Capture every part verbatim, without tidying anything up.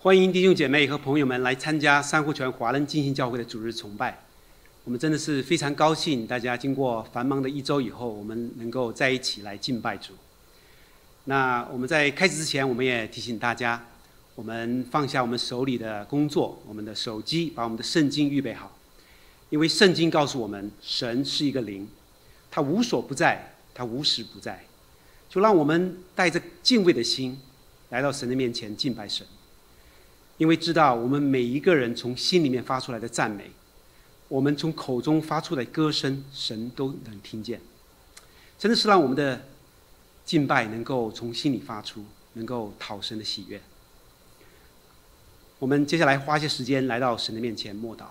欢迎弟兄姐妹和朋友们来参加珊瑚泉华人浸信教会的主日崇拜。我们真的是非常高兴，大家经过繁忙的一周以后，我们能够在一起来敬拜主。那我们在开始之前，我们也提醒大家，我们放下我们手里的工作，我们的手机，把我们的圣经预备好，因为圣经告诉我们，神是一个灵，他无所不在，他无时不在。就让我们带着敬畏的心来到神的面前敬拜神，因为知道我们每一个人从心里面发出来的赞美，我们从口中发出的歌声，神都能听见。真的是让我们的敬拜能够从心里发出，能够讨神的喜悦。我们接下来花些时间来到神的面前默祷。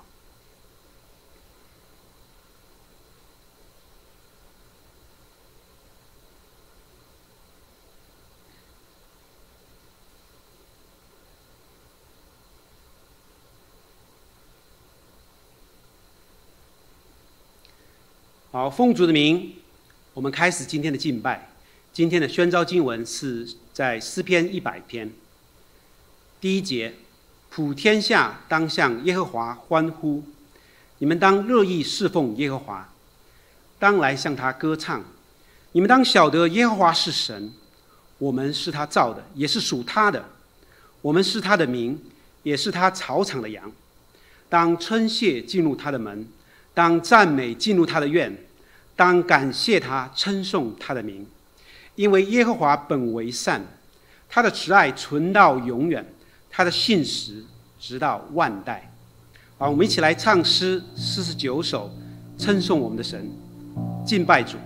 好，奉主的名，我们开始今天的敬拜。今天的宣召经文是在诗篇一百篇第一节：普天下当向耶和华欢呼，你们当乐意侍奉耶和华，当来向他歌唱。你们当晓得耶和华是神，我们是他造的，也是属他的。我们是他的民，也是他草场的羊。当称谢进入他的门，当赞美进入他的院。当感谢他，称颂他的名，因为耶和华本为善，他的慈爱存到永远，他的信实直到万代。好，我们一起来唱诗四十九首，称颂我们的神，敬拜主。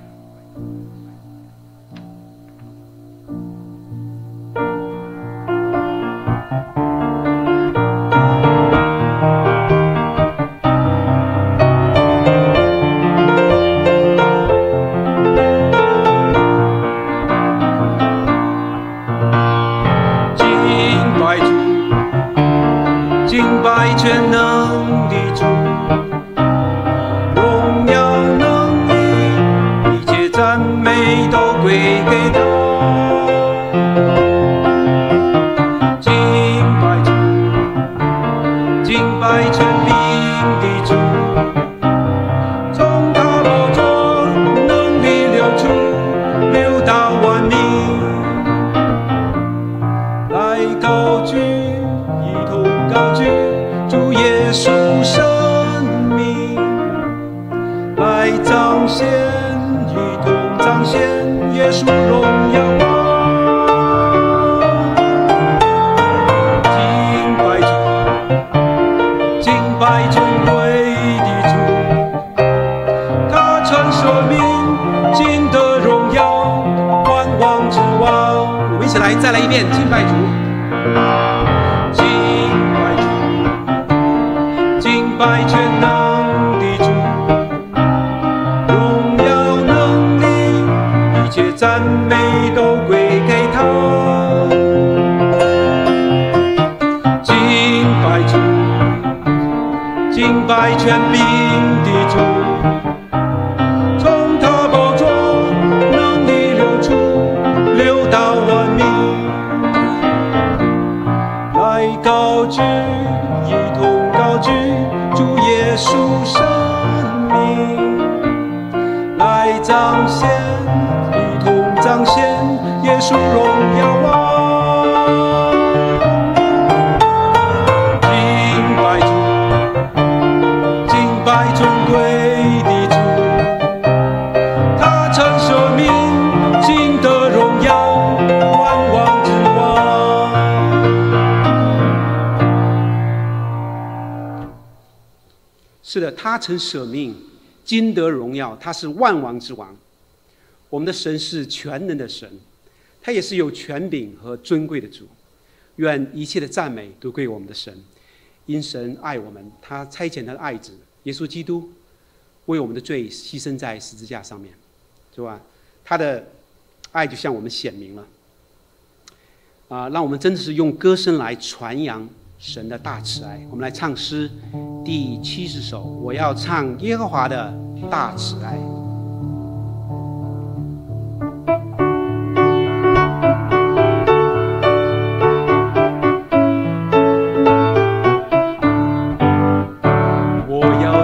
是的，他曾舍命，今得荣耀，他是万王之王。我们的神是全能的神，他也是有权柄和尊贵的主。愿一切的赞美都归我们的神，因神爱我们，他差遣他的爱子耶稣基督为我们的罪牺牲在十字架上面，是吧？他的爱就向我们显明了啊！让我们真的是用歌声来传扬神的大慈爱。我们来唱诗第七十首，我要唱耶和华的大慈爱。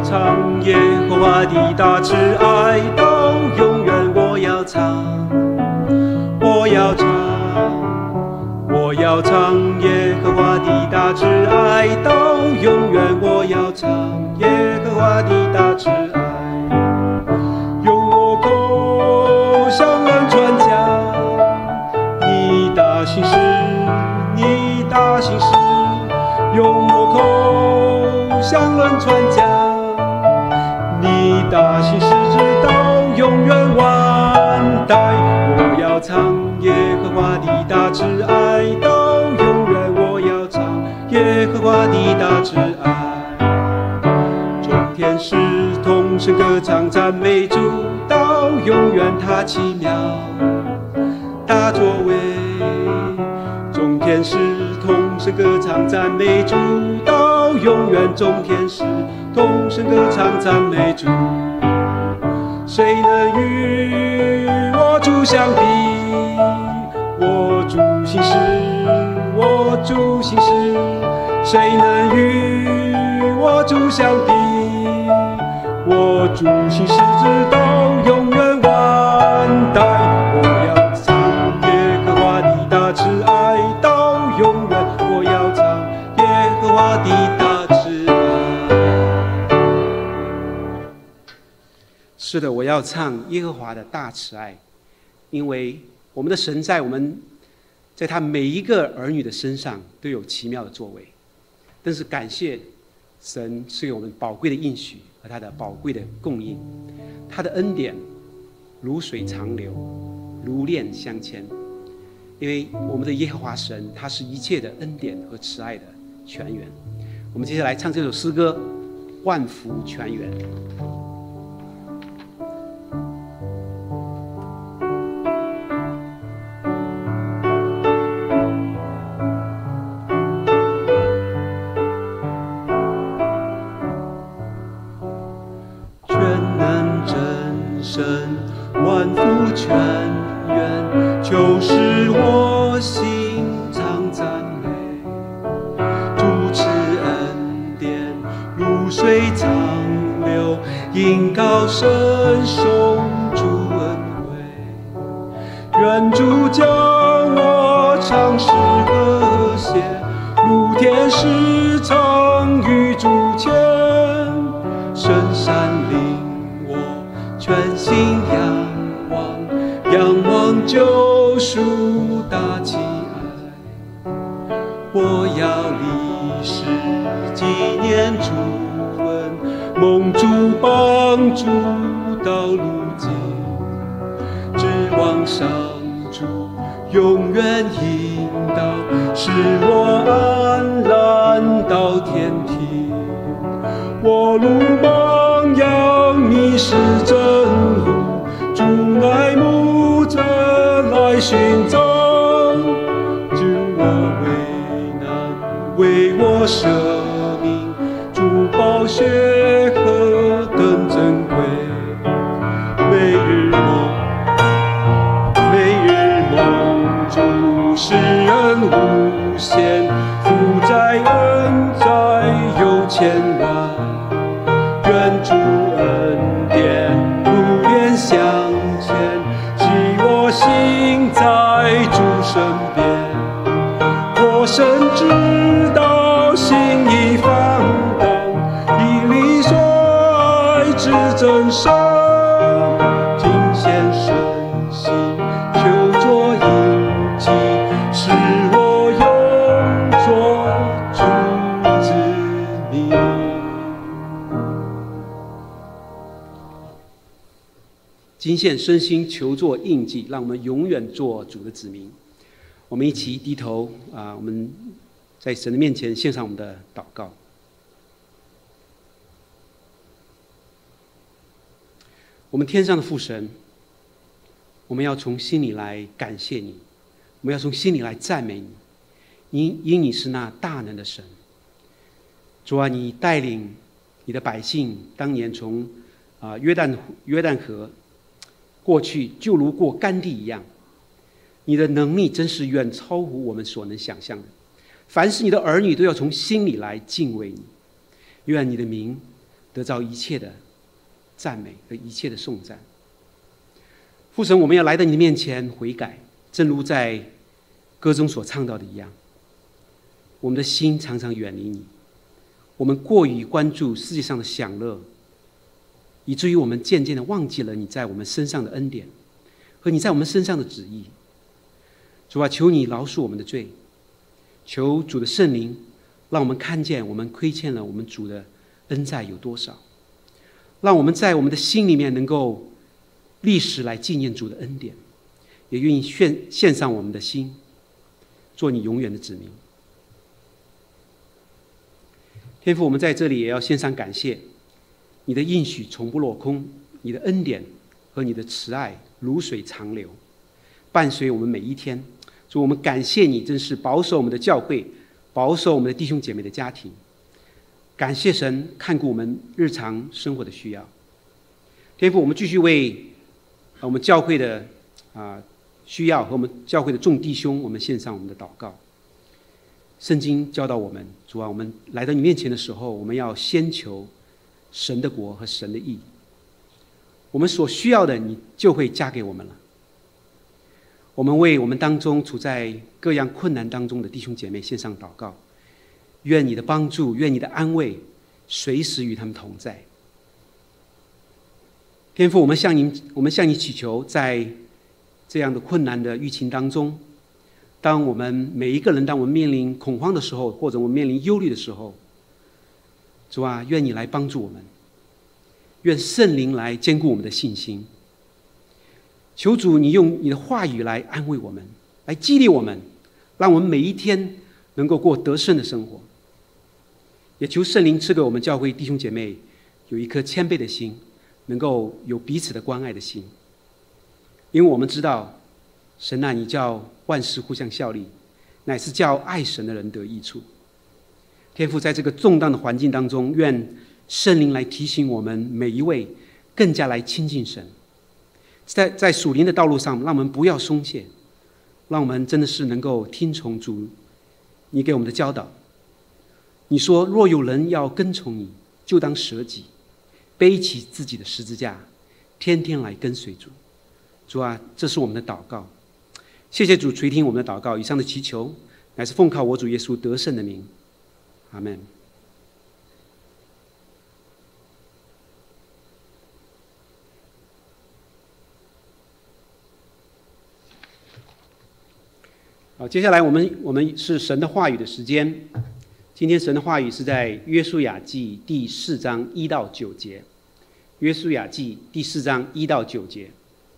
唱耶和华的大慈爱，到永远我要唱，我要唱，我要唱耶和华的大慈爱，到永远我要唱耶和华的大慈爱。用我口向人传讲你大心事，你大心事，用我口向人传讲你大心事，直到永远万代。我要唱耶和华的大慈爱，到永远我要唱耶和华的大慈爱。众天使同声歌唱赞美主，到永远他奇妙大作为。众天使同声歌唱赞美主，到永远众天使同声歌唱赞美主。谁能与我主相比？我主心事，我主心事，谁能与我主相比？我主心事，直到永远万代。我要唱耶和华的大慈爱，到永远我要唱耶和华的大慈爱。是的，我要唱耶和华的大慈爱，因为我们的神在我们在他每一个儿女的身上都有奇妙的作为。但是感谢神赐给我们宝贵的应许和他的宝贵的供应，他的恩典如水长流，如链相牵。因为我们的耶和华神，他是一切的恩典和慈爱的泉源。我们接下来唱这首诗歌《万福泉源》。万福泉源，就是我心常赞美。主慈恩典如水长流，因高声颂主恩惠。愿主教我唱诗和谐，如天使唱于主前，深山领全心仰望，仰望救赎大慈爱。我要立誓纪念主恩，蒙主帮助到如今，指望上主永远引导，使我安然到天庭。我路茫茫迷失真路，主乃牧者来寻找，救我为难，为我舍命，主宝血何等珍贵。每日梦，每日梦，主施恩无限，负债恩债有千万。愿主恩典如链相牵，系我心在主身边。我深知道心已放荡，以理所爱之真神，尽献身心，求作印记，使我永作主之民。今献身心，求作印记，让我们永远做主的子民。我们一起低头啊，我们在神的面前献上我们的祷告。我们天上的父神，我们要从心里来感谢你，我们要从心里来赞美你，因因你是那大能的神。主啊，你带领你的百姓当年从啊约旦约旦河过去，就如过干地一样。你的能力真是远超乎我们所能想象的。凡是你的儿女都要从心里来敬畏你。愿你的名得着一切的赞美和一切的颂赞。父神，我们要来到你的面前悔改，正如在歌中所唱到的一样，我们的心常常远离你，我们过于关注世界上的享乐，以至于我们渐渐的忘记了你在我们身上的恩典和你在我们身上的旨意。主啊，求你饶恕我们的罪，求主的圣灵让我们看见我们亏欠了我们主的恩在有多少，让我们在我们的心里面能够立时来纪念主的恩典，也愿意献献上我们的心，做你永远的子民。天父，我们在这里也要献上感谢，你的应许从不落空，你的恩典和你的慈爱如水长流，伴随我们每一天。主，我们感谢你，真是保守我们的教会，保守我们的弟兄姐妹的家庭。感谢神看顾我们日常生活的需要。天父，我们继续为我们教会的啊需要和我们教会的众弟兄，我们献上我们的祷告。圣经教导我们，主啊，我们来到你面前的时候，我们要先求神的国和神的义，我们所需要的你就会加给我们了。我们为我们当中处在各样困难当中的弟兄姐妹献上祷告，愿你的帮助，愿你的安慰随时与他们同在。天父，我们向你我们向你祈求，在这样的困难的疫情当中，当我们每一个人，当我们面临恐慌的时候，或者我们面临忧虑的时候，主啊，愿你来帮助我们，愿圣灵来坚固我们的信心。求主你用你的话语来安慰我们，来激励我们，让我们每一天能够过得胜的生活。也求圣灵赐给我们教会弟兄姐妹有一颗谦卑的心，能够有彼此的关爱的心。因为我们知道，神啊，你叫万事互相效力，乃是叫爱神的人得益处。天父，在这个动荡的环境当中，愿圣灵来提醒我们每一位更加来亲近神，在在属灵的道路上，让我们不要松懈，让我们真的是能够听从主你给我们的教导。你说，若有人要跟从你，就当舍己，背起自己的十字架，天天来跟随主。主啊，这是我们的祷告。谢谢主垂听我们的祷告。以上的祈求乃是奉靠我主耶稣得胜的名，阿们。好，接下来我们我们是神的话语的时间。今天神的话语是在约书亚记第四章一到九节。约书亚记第四章一到九节。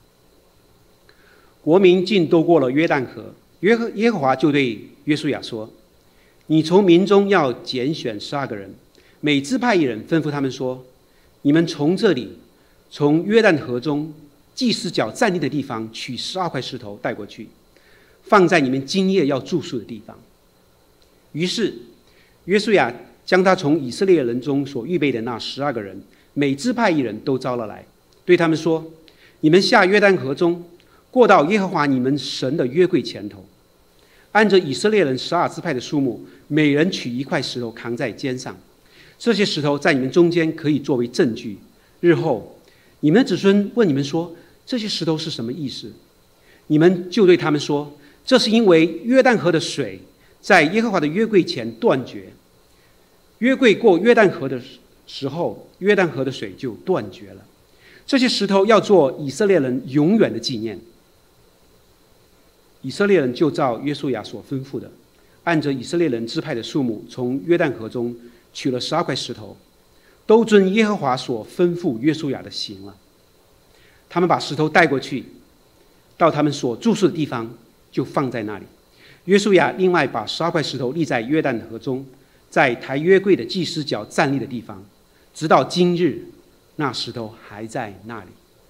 国民竟都过了约旦河，约和耶和华就对约书亚说：“你从民中要拣选十二个人，每支派一人，吩咐他们说：你们从这里，从约旦河中祭司脚站立的地方取十二块石头带过去，放在你们今夜要住宿的地方。”于是约书亚将他从以色列人中所预备的那十二个人，每支派一人都招了来，对他们说：“你们下约旦河中，过到耶和华你们神的约柜前头，按着以色列人十二支派的数目，每人取一块石头扛在肩上。这些石头在你们中间可以作为证据，日后你们的子孙问你们说，这些石头是什么意思？你们就对他们说，这是因为约旦河的水在耶和华的约柜前断绝，约柜过约旦河的时候，约旦河的水就断绝了。这些石头要做以色列人永远的纪念。”以色列人就照约书亚所吩咐的，按着以色列人支派的数目，从约旦河中取了十二块石头，都遵耶和华所吩咐约书亚的行了。他们把石头带过去，到他们所住宿的地方，就放在那里。约书亚另外把十二块石头立在约旦河中，在抬约柜的祭司脚站立的地方，直到今日，那石头还在那里。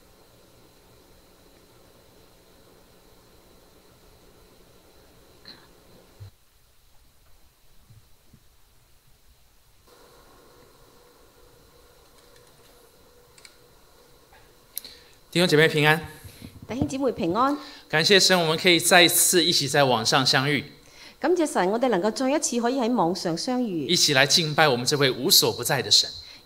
弟兄姐妹平安， 弟兄姊妹平安。 感謝神，我們可以再一次一起在網上相遇。 感謝神，我哋能夠再一次可以喺網上相遇， 一起來敬拜我們這位無所不在的神，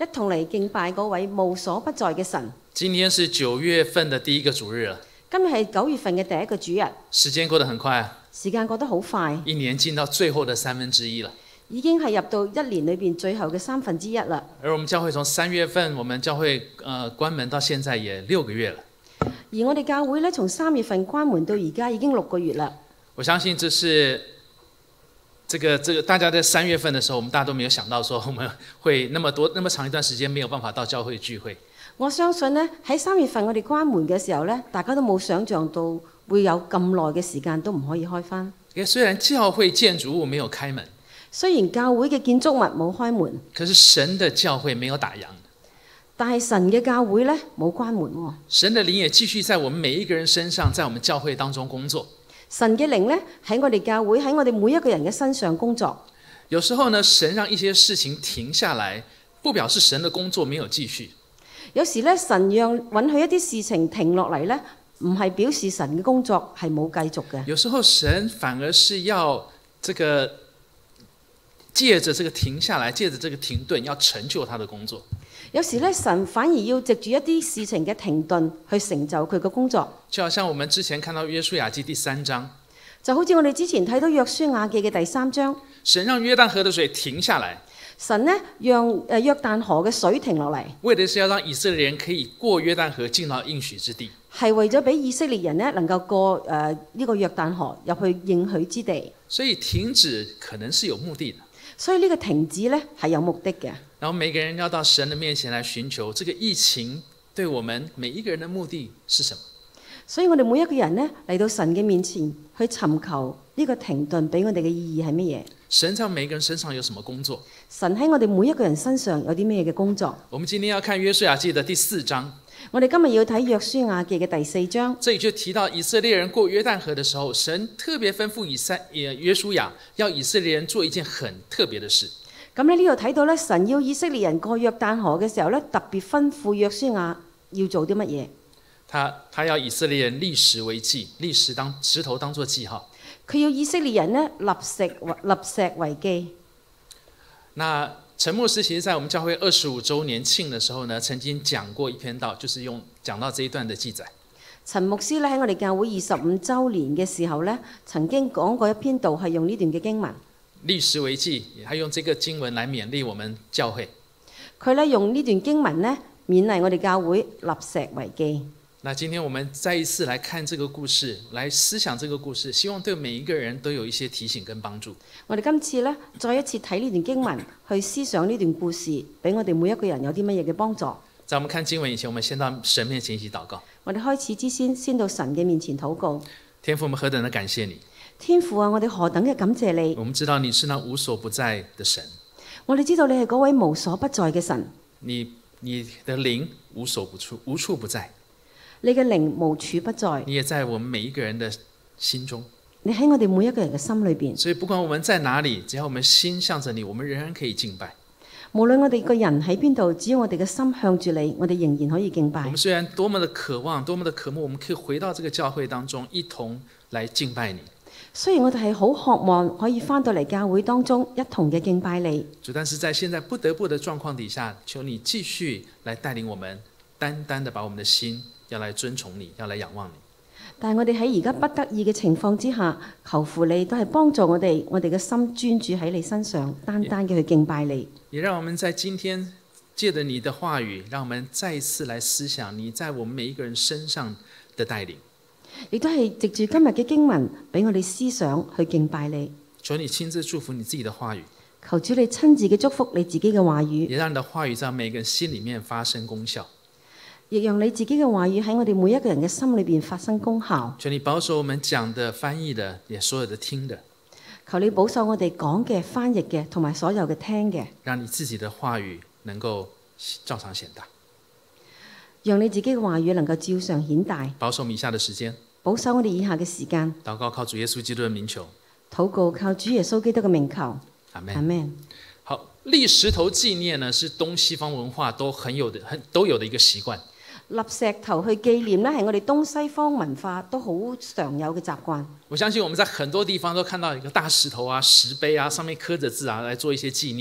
一同嚟敬拜嗰位無所不在嘅神。 今天是九月份的第一個主日了， 今日係九月份嘅第一個主日， 時間過得很快啊， 時間過得好快， 一年進到最後的三分之一了。 已經係入到一年裏邊最後嘅三分之一啦。 而我們教會從三月份，我們教會呃關門到現在也六個月了。 而我哋教會咧，從三月份關門到而家已經六個月啦。 我相信這是這個這個大家在三月份的時候，我們大家都沒有想到說我們會那麼多那麼長一段時間沒有辦法到教會聚會。 我相信呢，喺三月份我哋關門嘅時候呢，大家都冇想像到會有咁耐嘅時間都唔可以開返。 雖然教會建築物沒有開門， 雖然教會嘅建築物冇開門， 可是神的教會沒有打烊。 但係神嘅教會呢，冇關門喎。 神的靈也繼續在我們每一個人身上，在我們教會當中工作。 神嘅靈呢，喺我哋教會，喺我哋每一個人嘅身上工作。 有時候呢，神讓一些事情停下來，不表示神的工作沒有繼續。 有時咧，神讓允許一啲事情停落嚟咧，唔係表示神嘅工作係冇繼續嘅。 有時候神反而是要這個借着這個停下來，借着這個停頓，要成就他的工作。 有時咧，神反而要藉住一啲事情嘅停頓去成就佢嘅工作。 就好像我們之前看到約書亞記第三章， 就好似我哋之前睇到約書亞記嘅第三章， 神讓約旦河的水停下來。 神呢，讓誒約旦河嘅水停落嚟， 為的是要讓以色列人可以過約旦河進到應許之地， 係為咗俾以色列人呢能夠過誒呢、呃這個約旦河入去應許之地。 所以停止可能是有目的的。 所以呢個停止呢係有目的嘅。 然後每個人要到神的面前來尋求，這個疫情對我們每一個人的目的是什麼？ 所以我哋每一個人呢嚟到神嘅面前去尋求呢個停頓俾我哋嘅意義係乜嘢？ 神在每個人身上有什麼工作？ 神喺我哋每一個人身上有啲咩嘅工作？ 我們今天要看約書亞記的第四章。 我哋今日要睇約書亞記嘅第四章。 這裡就提到以色列人過約旦河的時候，神特別吩咐以撒約書亞要以色列人做一件很特別的事。 咁咧呢度睇到咧，神要以色列人過約旦河嘅時候咧，特別吩咐約書亞要做啲乜嘢？ 他他要以色列人立石為記，立石當石頭當作記號。 佢要以色列人呢立石立石為記。 那陳牧師其實在我們教會二十五週年慶的時候呢，曾經講過一篇道，就是用講到這一段的記載。 陳牧師咧喺我哋教會二十五週年嘅時候咧，曾經講過一篇道係用呢段嘅經文。 立石為記，他用這個經文來勉勵我們教會。 佢咧用呢段經文咧勉勵我哋教會立石為記。 那今天我們再一次來看這個故事，來思想這個故事，希望對每一個人都有一些提醒跟幫助。 我哋今次咧再一次睇呢段經文，去思想呢段故事，俾我哋每一個人有啲乜嘢嘅幫助。 在我們看經文以前，我們先到神面前一起禱告。 我哋開始之先，先到神嘅面前禱告。 天父，我們何等的感謝你！ 天父啊，我哋何等嘅感謝你！ 我們知道你是那無所不在的神。 我哋知道你係嗰位無所不在嘅神。 你你的靈無所不處，無處不在。 你嘅靈無處不在。 你也在我們每一個人的心中。 你喺我哋每一個人嘅心裏邊。 所以不管我們在哪裡，只要我們心向着你，我們仍然可以敬拜。 無論我哋個人喺邊度，只要我哋嘅心向住你，我哋仍然可以敬拜。 我們雖然多麼的渴望，多麼的渴慕，我們可以回到這個教會當中，一同來敬拜你。 雖然我哋係好渴望可以返到嚟教會當中，一同嘅敬拜你。 主，但是在現在不得不的狀況底下，求你繼續來帶領我們，單單的把我們的心要來尊崇你，要來仰望你。 但係我哋喺而家不得已嘅情況之下，求父你都係幫助我哋，我哋嘅心專注喺你身上，單單嘅去敬拜你。 也讓我們在今天借着你的話語，讓我們再一次來思想你在我們每一個人身上的帶領。 亦都係藉住今日嘅經文，俾我哋思想去敬拜你。 求你親自祝福你自己的話語， 求主你親自嘅祝福你自己嘅話語， 也讓你的話語在每個人心裏面發生功效。 亦讓你自己嘅話語喺我哋每一個人嘅心裏邊發生功效。 求你保守我們講的、翻譯的，也所有的聽的。 求你保守我哋講嘅、翻譯嘅，同埋所有嘅聽嘅。 讓你自己的話語能夠照常顯大。 讓你自己嘅話語能夠照常顯大。 保守我們以下的時間。 保守我哋以下嘅時間。 禱告靠主耶穌基督的名求。 禱告靠主耶穌基督嘅名求。 阿門。 阿門。 好，立石頭紀念呢，是東西方文化都很有的、很都有的一個習慣。 立石頭去紀念呢，係我哋東西方文化都好常有嘅習慣。 我相信我們在很多地方都看到一個大石頭啊、石碑啊，上面刻着字啊，來做一些紀念。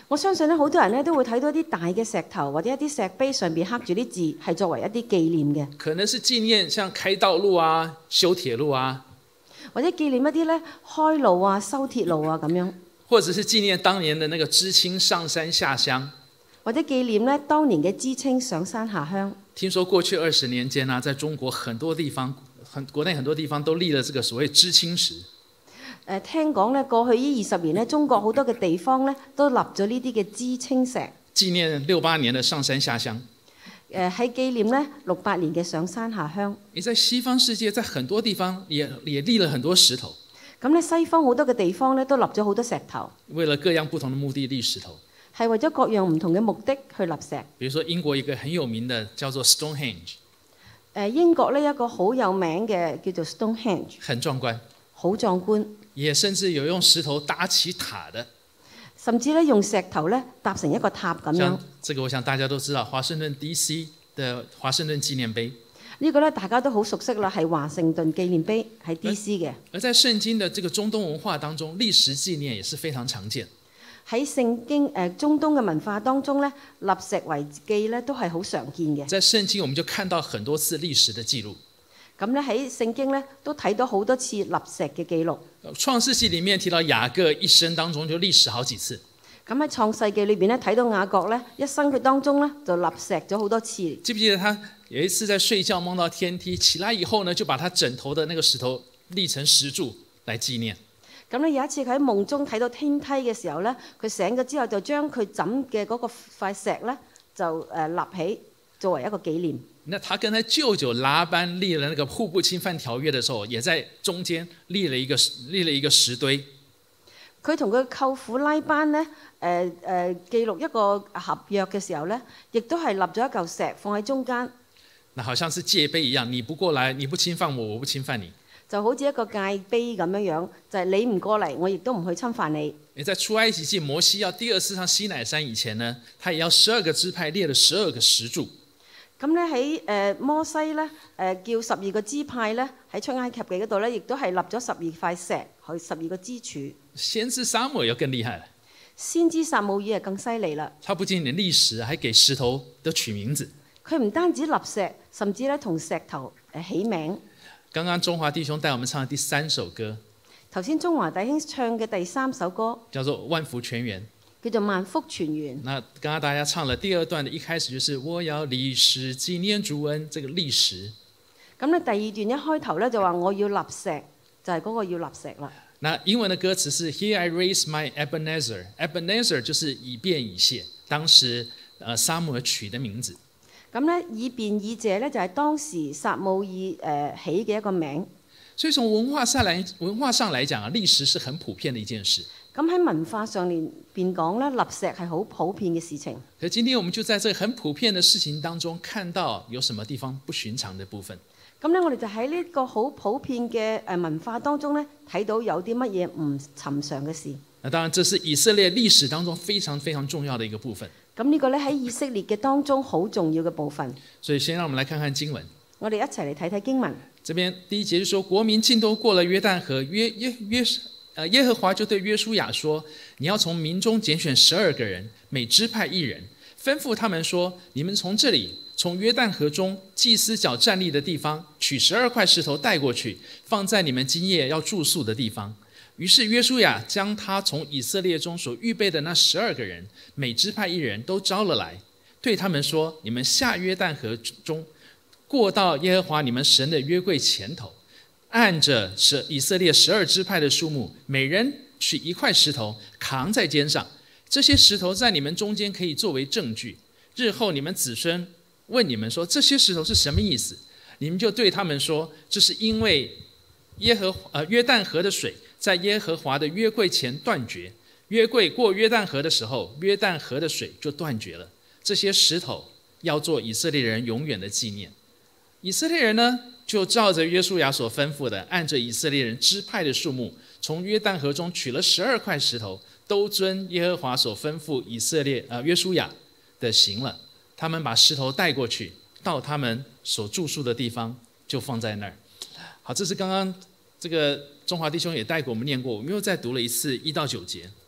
我相信咧，好多人咧都會睇到一啲大嘅石頭或者一啲石碑上邊刻住啲字，係作為一啲紀念嘅， 可能是紀念像開道路啊、修鐵路啊， 或者紀念一啲咧開路啊、修鐵路啊咁樣， 或者是紀念當年的那個知青上山下鄉。 或者紀念咧當年嘅知青上山下鄉。 聽說過去二十年間啊，在中國很多地方，很國內很多地方都立了這個所謂知青石。 誒聽講咧，過去呢二十年咧，中國好多嘅地方咧都立咗呢啲嘅知青石， 紀念六八年的上山下鄉。 誒係紀念咧六八年嘅上山下鄉。 你在西方世界，在很多地方也也立了很多石頭。 咁咧西方好多嘅地方咧都立咗好多石頭， 為了各樣不同的目的立石頭。 係為咗各樣唔同嘅目的去立石。 比如說英國一個很有名的叫做 Stonehenge。 誒英國呢一個好有名嘅叫做 Stonehenge， 很壯觀， 好壯觀。 也甚至有用石頭搭起塔的， 甚至咧用石頭咧搭成一個塔咁樣。 像這個我想大家都知道，華盛頓 D C 的華盛頓紀念碑。 呢個咧大家都好熟悉啦，係華盛頓紀念碑，係 D C 嘅。 而在聖經的這個中東文化當中，歷史紀念也是非常常見。 喺聖經誒、呃、中東嘅文化當中咧，立石為記咧都係好常見嘅。 在聖經我們就看到很多次歷史的記錄。 咁咧喺聖經咧都睇到好多次立石嘅記錄。 創世記裡面提到雅各一生當中就立石好幾次。 咁喺創世記裏邊咧睇到雅各咧一生佢當中咧就立石咗好多次。 記不記得他有一次在睡覺夢到天梯，起來以後呢就把他枕頭的那個石頭立成石柱來紀念。 咁咧有一次佢喺夢中睇到天梯嘅時候咧，佢醒咗之後就將佢枕嘅嗰個塊石咧就誒立起作為一個紀念。 那他跟他舅舅拉班立了那個互不侵犯條約的時候，也在中間立了一個立了一個石堆。 佢同佢舅父拉班咧，誒、呃、誒、呃、記錄一個合約嘅時候咧，亦都係立咗一嚿石放喺中間。 那好像是界碑一樣，你不過來，你不侵犯我，我不侵犯你。 就好似一個界碑咁樣樣，就係、是、你唔過嚟，我亦都唔去侵犯你。 你在出埃及記，摩西要第二次上西乃山以前呢，他也要十二個支派列了十二個石柱。 咁咧喺誒摩西咧誒、呃、叫十二個支派咧喺出埃及記嗰度咧，亦都係立咗十二塊石去十二個支柱。 先知撒母耳又更厲害了。 先知撒母耳係更犀利啦。 他不僅僅立石，還給石頭都取名字。 佢唔單止立石，甚至咧同石頭誒起名。 剛剛中華弟兄帶我們唱的第三首歌， 頭先中華弟兄唱嘅第三首歌叫做《萬福全圓》。 叫做萬福全圓。 那剛剛大家唱了第二段的一開始就是我要立石紀念主恩，這個立石。 咁咧第二段一開頭咧就話我要立石，就係、是、嗰個要立石啦。 那英文的歌詞是 Here I raise my Ebenezer，Ebenezer 就是以便以謝，當時呃撒母耳取的名字。 咁咧以便以謝咧就係當時撒母耳誒起嘅一個名。 所以從文化上來文化上來講啊，立石是很普遍的一件事。 咁喺文化上面邊講咧，立石係好普遍嘅事情。 可今天我們就在這個很普遍的事情當中，看到有什麼地方不尋常的部分。 咁咧，我哋就喺呢個好普遍嘅誒文化當中咧，睇到有啲乜嘢唔尋常嘅事。 那當然，這是以色列歷史當中非常非常重要的一個部分。 咁呢個咧喺以色列嘅當中好重要嘅部分。 所以先讓我們來看看經文。 我哋一齊嚟睇睇經文。 這邊第一節就說，國民盡都過了約旦河，約約約。呃，耶和華就對約書亞說：你要從民中揀選十二個人，每支派一人，吩咐他們說：你們從這裡，從約旦河中祭司腳站立的地方，取十二塊石頭帶過去，放在你們今夜要住宿的地方。於是約書亞將他從以色列中所預備的那十二個人，每支派一人都招了來，對他們說：你們下約旦河中，過到耶和華你們神的約櫃前頭。按着以色列十二支派的數目，每人取一塊石頭扛在肩上。這些石頭在你們中間可以作為證據。日後你們子孫問你們說，這些石頭是什麼意思？你們就對他們說，這是因為耶和呃約旦河的水在耶和華的約櫃前斷絕。約櫃過約旦河的時候，約旦河的水就斷絕了。這些石頭要做以色列人永遠的紀念。以色列人呢，就照着約書亞所吩咐的，按着以色列人支派的數目，從約旦河中取了十二塊石頭，都遵耶和華所吩咐以色列呃約書亞的行了。他們把石頭帶過去，到他們所住宿的地方，就放在那兒。好，這是剛剛這個中華弟兄也帶給我們念過，我們又再讀了一次一到九節。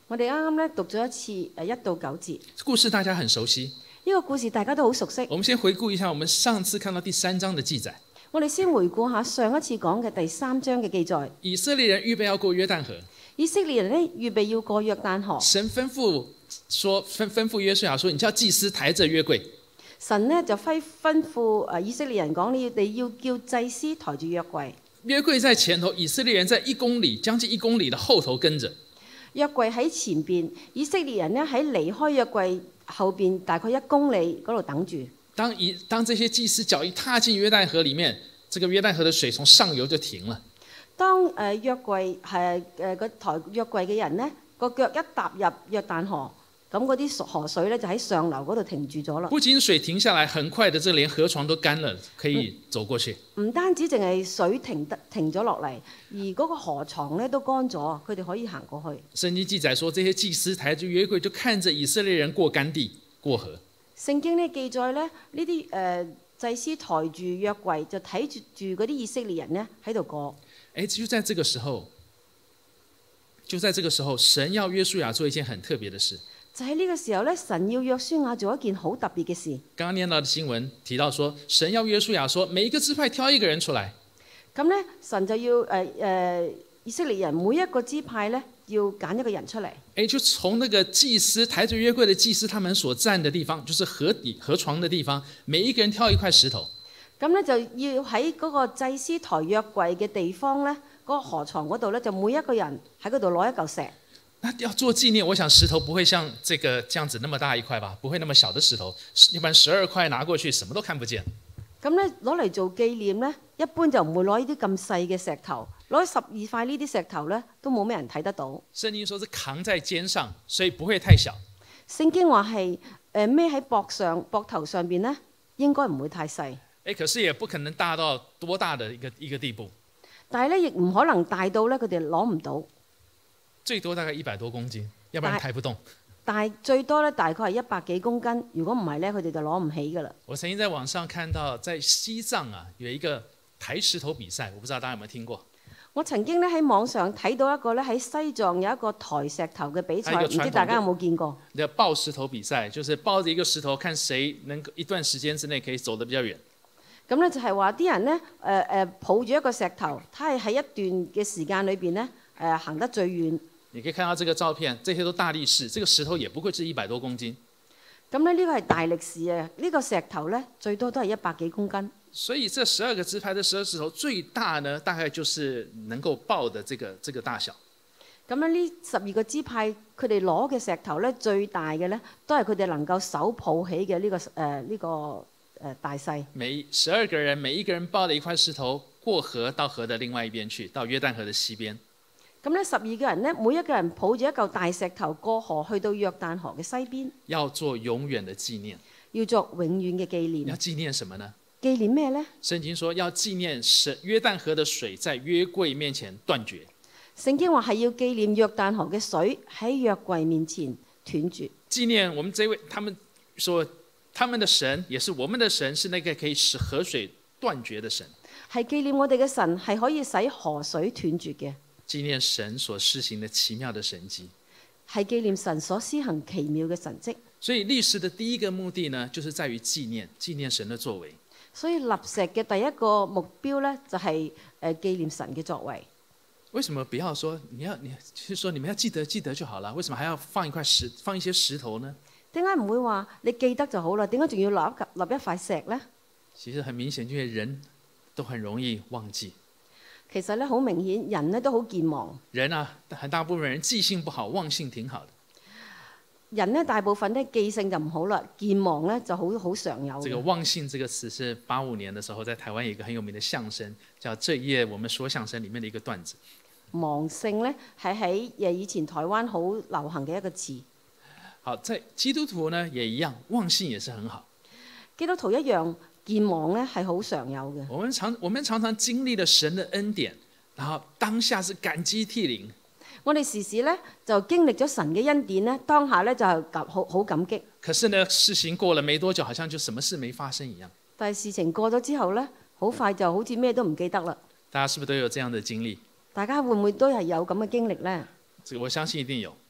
我哋啱啱咧讀咗一次誒一到九節， 故事大家很熟悉。 呢個故事大家都好熟悉。 我們先回顧一下，我們上次看到第三章的記載。 我哋先回顧下上一次講嘅第三章嘅記載。 以色列人預備要過約旦河， 以色列人呢預備要過約旦河。 神吩咐說，吩吩咐約書亞說：你叫祭司抬着約櫃。 神呢就吩吩咐誒以色列人講：你要你要叫祭司抬住約櫃。 約櫃在前頭，以色列人在一公里，將近一公里的後頭跟着。 約櫃喺前邊，以色列人呢喺離開約櫃後邊大概一公里嗰度等住。 當一當這些祭司腳一踏進約旦河裡面，這個約旦河的水從上游就停了。 當誒約櫃係誒個抬約櫃嘅人呢，個腳一踏入約旦河，咁嗰啲河水咧就喺上流嗰度停住咗啦。 不僅水停下來，很快的，這連河床都乾了，可以走過去。 唔、嗯、單止淨係水停得停咗落嚟，而嗰個河床咧都乾咗，佢哋可以行過去。 聖經記載說，這些祭司抬住約櫃，就看着以色列人過乾地過河。 聖經呢記載咧，呢啲誒祭司抬住約櫃，就睇住住嗰啲以色列人呢喺度過。 誒，就在這個時候，就在這個時候，神要約書亞做一件很特別的事。 就喺呢個時候咧，神要約書亞做一件好特別嘅事。 剛剛念到的經文提到說，神要約書亞說，每一個支派挑一個人出來。 咁咧，神就要誒誒、呃呃、以色列人每一個支派咧，要揀一個人出嚟。 誒，就從那個祭司抬着約櫃的祭司他們所站的地方，就是河底河床的地方，每一個人挑一塊石頭。 咁咧就要喺嗰個祭司抬約櫃嘅地方咧，嗰、那個河床嗰度咧，就每一個人喺嗰度攞一嚿石。 那要做紀念，我想石頭不會像這個這樣子那麼大一塊吧？不會那麼小的石頭，一般十二塊拿過去，什麼都看不見。 咁咧攞嚟做紀念咧，一般就唔會攞呢啲咁細嘅石頭，攞十二塊呢啲石頭咧，都冇咩人睇得到。 聖經說是扛在肩上，所以不會太小。 聖經話係誒孭喺膊上膊頭上邊咧，應該唔會太細。 誒，可是也不可能大到多大的一個一個地步。 但係咧，亦唔可能大到咧，佢哋攞唔到。 最多大概一百多公斤，要不然抬不動。 但係最多咧，大概係一百幾公斤。如果唔係咧，佢哋就攞唔起噶啦。 我曾經在網上看到，在西藏啊，有一個抬石頭比賽，我不知道大家有冇有聽過。 我曾經咧喺網上睇到一個咧喺西藏有一個抬石頭嘅比賽，唔知大家有冇見過？ 叫抱石頭比賽，就是抱着一個石頭，看誰能夠一段時間之內可以走得比較遠。 咁咧就係話啲人咧誒誒抱住一個石頭，他係喺一段嘅時間裏邊咧誒行得最遠。 你可以看到這個照片，這些都大力士，這個石頭也不會是一百多公斤。 咁咧呢個係大力士啊！呢個石頭咧最多都係一百幾公斤。 所以這十二個支派的十二石頭最大呢，大概就是能夠抱的這個這個大小。 咁咧呢十二個支派佢哋攞嘅石頭咧最大嘅咧，都係佢哋能夠手抱起嘅呢個誒呢個誒大細。每十二個人，每一個人抱了一塊石頭過河到河的另外一邊去，到約旦河的西邊。 咁咧，十二個人咧，每一個人抱住一嚿大石頭過河，去到約旦河嘅西邊， 要做永遠的紀念， 要作永遠嘅紀念。 要紀念什麼呢？ 紀念咩呢？ 聖經說要紀念神約旦河的水在約櫃面前斷絕。 聖經話係要紀念約旦河嘅水喺約櫃面前斷絕。 紀念我們這位，他們說他們的神也是我們的神，是那個可以使河水斷絕的神。 係紀念我哋嘅神係可以使河水斷絕嘅。 紀念神所施行的奇妙的神蹟， 係紀念神所施行奇妙嘅神蹟。 所以立石的第一個目的呢，就是在於紀念紀念神的作為。 所以立石嘅第一個目標呢，就係誒紀念神嘅作為。 為什麼不要說你要你就是說你們要記得記得就好了？為什麼還要放一塊石放一些石頭呢？ 點解唔會話你記得就好啦？點解仲要立一立一塊石呢？ 其實很明顯，因為人都很容易忘記。 其實咧好明顯，人咧都好健忘。 人啊，很大部分人記性不好，忘性挺好的。 人咧大部分咧記性就唔好啦，健忘咧就好好常有。 這個忘性這個詞是八五年的時候，在台灣有一個很有名的相聲，叫《這一夜我們說相聲》裡面的一個段子。 忘性咧係喺誒以前台灣好流行嘅一個詞。 好，在基督徒呢也一樣，忘性也是很好。 基督徒一樣。健忘咧係好常有嘅。 我們常我們常常經歷了神的恩典，然後當下是感激涕零。 我哋時時咧就經歷咗神嘅恩典咧，當下咧就係感好好感激。 可是呢，事情過了沒多久，好像就什麼事沒發生一樣。 但係事情過咗之後咧，好快就好似咩都唔記得啦。 大家是不是都有這樣的經歷？ 大家會唔會都係有咁嘅經歷咧？ 這個我相信一定有。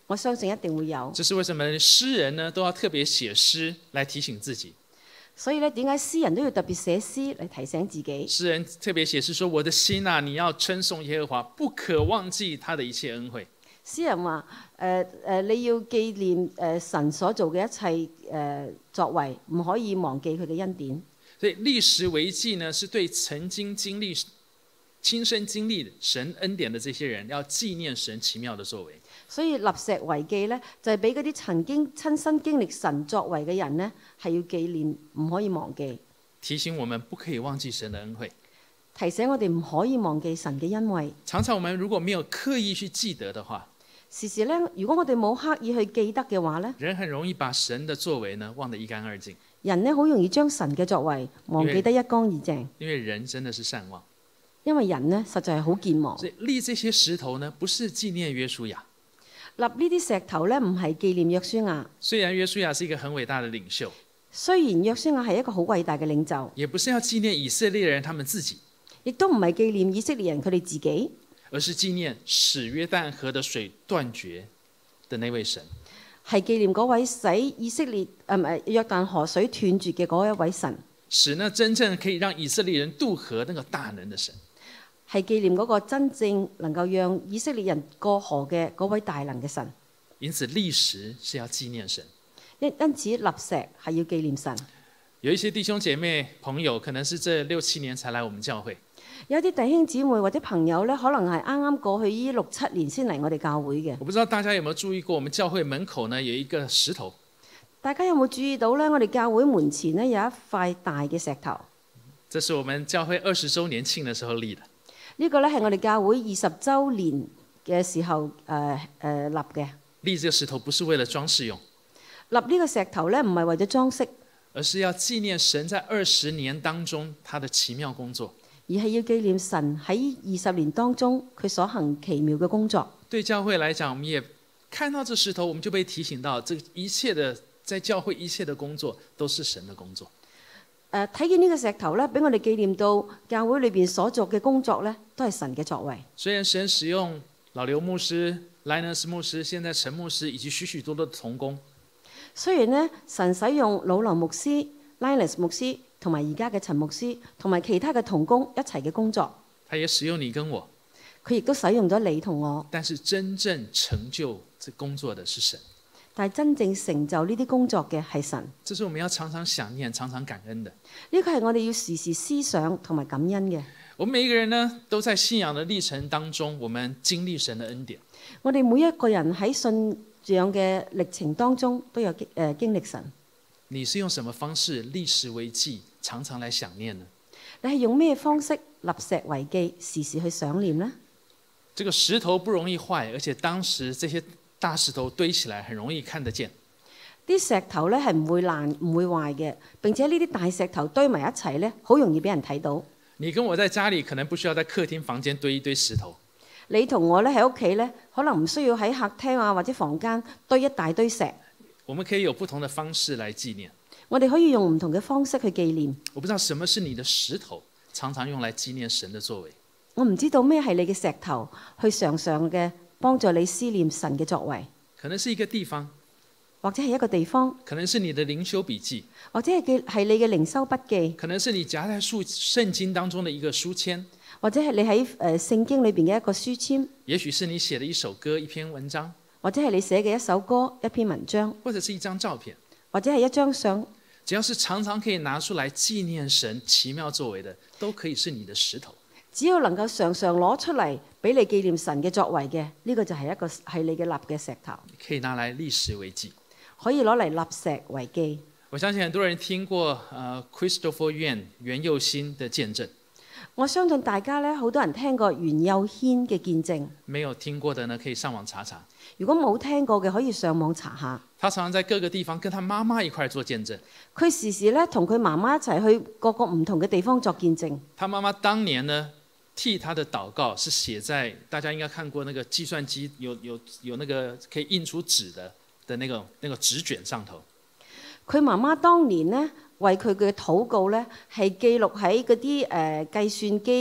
我相信一定會有。 這是為什麼詩人呢都要特別寫詩來提醒自己。 所以咧，點解詩人都要特別寫詩嚟提醒自己？ 詩人特別寫詩說：我的心啊，你要稱頌耶和華，不可忘記他的一切恩惠。 詩人話：誒、呃、誒，你要紀念誒、呃、神所做嘅一切誒、呃、作為，唔可以忘記佢嘅恩典。 所以立石為記呢，是對曾經經歷、親身經歷神恩典的這些人，要紀念神奇妙的作為。 所以立石為記咧，就係俾嗰啲曾經親身經歷神作為嘅人呢，係要紀念，唔可以忘記。 提醒我們不可以忘記神的恩惠， 提醒我哋唔可以忘記神嘅恩惠。 常常我們如果沒有刻意去記得的話， 時時咧，如果我哋冇刻意去記得嘅話咧， 人很容易把神的作為呢忘得一乾二淨。 人呢好容易將神嘅作為忘記得一乾二淨。 因為人真的是善忘， 因為人呢實在係好健忘。 所以立這些石頭呢，不是紀念約書亞。 立呢啲石頭咧，唔係紀念約書亞。 雖然約書亞是一個很偉大的領袖， 雖然約書亞係一個好偉大嘅領袖， 也不是要紀念以色列人他們自己， 亦都唔係紀念以色列人佢哋自己， 而是紀念使約旦河的水斷絕的那位神， 係紀念嗰位使以色列誒唔係約旦河水斷絕嘅嗰一位神， 使呢真正可以讓以色列人渡河那個大能的神。 係紀念嗰個真正能夠讓以色列人過河嘅嗰位大能嘅神。 因此立石是要紀念神。 因因此立石係要紀念神。 有一些弟兄姐妹朋友可能是這六七年才來我們教會， 有啲弟兄姊妹或者朋友咧，可能係啱啱過去呢六七年先嚟我哋教會嘅。 我不知道大家有沒有注意過，我們教會門口呢有一個石頭。 大家有冇注意到咧？我哋教會門前呢有一塊大嘅石頭。 這是我們教會二十週年慶的時候立的。 呢個咧係我哋教會二十週年嘅時候誒誒、呃呃、立嘅。 立這個石頭不是為了裝飾用， 立呢個石頭咧唔係為咗裝飾， 而是要紀念神在二十年當中他的奇妙工作。 而係要紀念神喺二十年當中佢所行奇妙嘅工作。 對教會來講，我們也看到這石頭，我們就被提醒到，這一切的在教會一切的工作都是神的工作。 誒睇見呢個石頭咧，俾我哋紀念到教會裏邊所做嘅工作咧，都係神嘅作為。 雖然神使用老劉牧師、萊納斯牧師、現在陳牧師以及許許多多的同工， 雖然呢，神使用老劉牧師、Linus 牧師同埋而家嘅陳牧師同埋其他嘅同工一齊嘅工作， 他也使用你跟我， 佢亦都使用咗你同我。 但是真正成就這工作的是神。 但係真正成就呢啲工作嘅係神。 這是我們要常常想念、常常感恩的。 呢個係我哋要時時思想同埋感恩嘅。 我們每一個人呢，都在信仰的歷程當中，我們經歷神的恩典。 我哋每一個人喺信仰嘅歷程當中都有經誒、呃、經歷神。 你是用什麼方式立石為記，常常來想念呢？ 你係用咩方式立石為記，時時去想念呢？ 這個石頭不容易壞，而且當時這些大石頭堆起來很容易看得見。 啲石頭咧係唔會爛唔會壞嘅，並且呢啲大石頭堆埋一齊咧，好容易俾人睇到。 你跟我在家裡可能不需要在客廳房間堆一堆石頭。 你同我咧喺屋企咧，可能唔需要喺客廳啊或者房間堆一大堆石。 我們可以有不同的方式來紀念。 我哋可以用唔同嘅方式去紀念。 我不知道什麼是你的石頭，常常用來紀念神的作為。 我唔知道咩係你嘅石頭，去常常嘅幫助你思念神嘅作為。 可能是一個地方， 或者係一個地方， 可能是你的靈修筆記， 或者係記係你嘅靈修筆記， 可能是你夾在書聖經當中的一個書籤， 或者係你喺誒聖經裏邊嘅一個書籤， 也許是你寫的一首歌、一篇文章， 或者係你寫嘅一首歌、一篇文章， 或者是一張照片， 或者係一張相。 只要是常常可以拿出來紀念神奇妙作為的，都可以是你的石頭。 只要能夠常常攞出嚟俾你紀念神嘅作為嘅，呢、這個就係一個係你嘅立嘅石頭， 可以拿來立石為記， 可以攞嚟立石為記。 我相信很多人聽過呃 Christopher Yuan 袁佑新的見證。 我相信大家咧，好多人聽過袁佑軒嘅見證。 沒有聽過的呢，可以上網查查。 如果冇聽過嘅，可以上網查下。 他常常在各個地方跟他媽媽一塊做見證。 佢時時咧同佢媽媽一齊去各個唔同嘅地方作見證。 他媽媽當年呢，替他的禱告是寫在大家應該看過那個計算機有有有那個可以印出紙的的那個那個紙卷上頭。 佢媽媽當年呢，為佢嘅禱告咧係記錄喺嗰啲誒計算機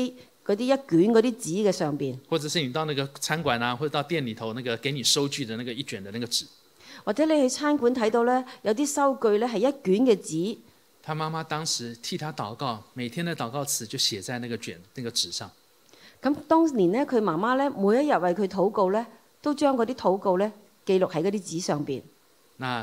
嗰啲一卷嗰啲紙嘅上邊， 或者是你到那個餐館啊，或者到店裡頭那個給你收據的那個一卷的那個紙。 或者你去餐館睇到咧，有啲收據咧係一卷嘅紙。 他媽媽當時替他禱告，每天的禱告詞就寫在那個卷那個紙上。 咁當年咧，佢媽媽咧每一日為佢禱告咧，都將嗰啲禱告咧記錄喺嗰啲紙上邊。 那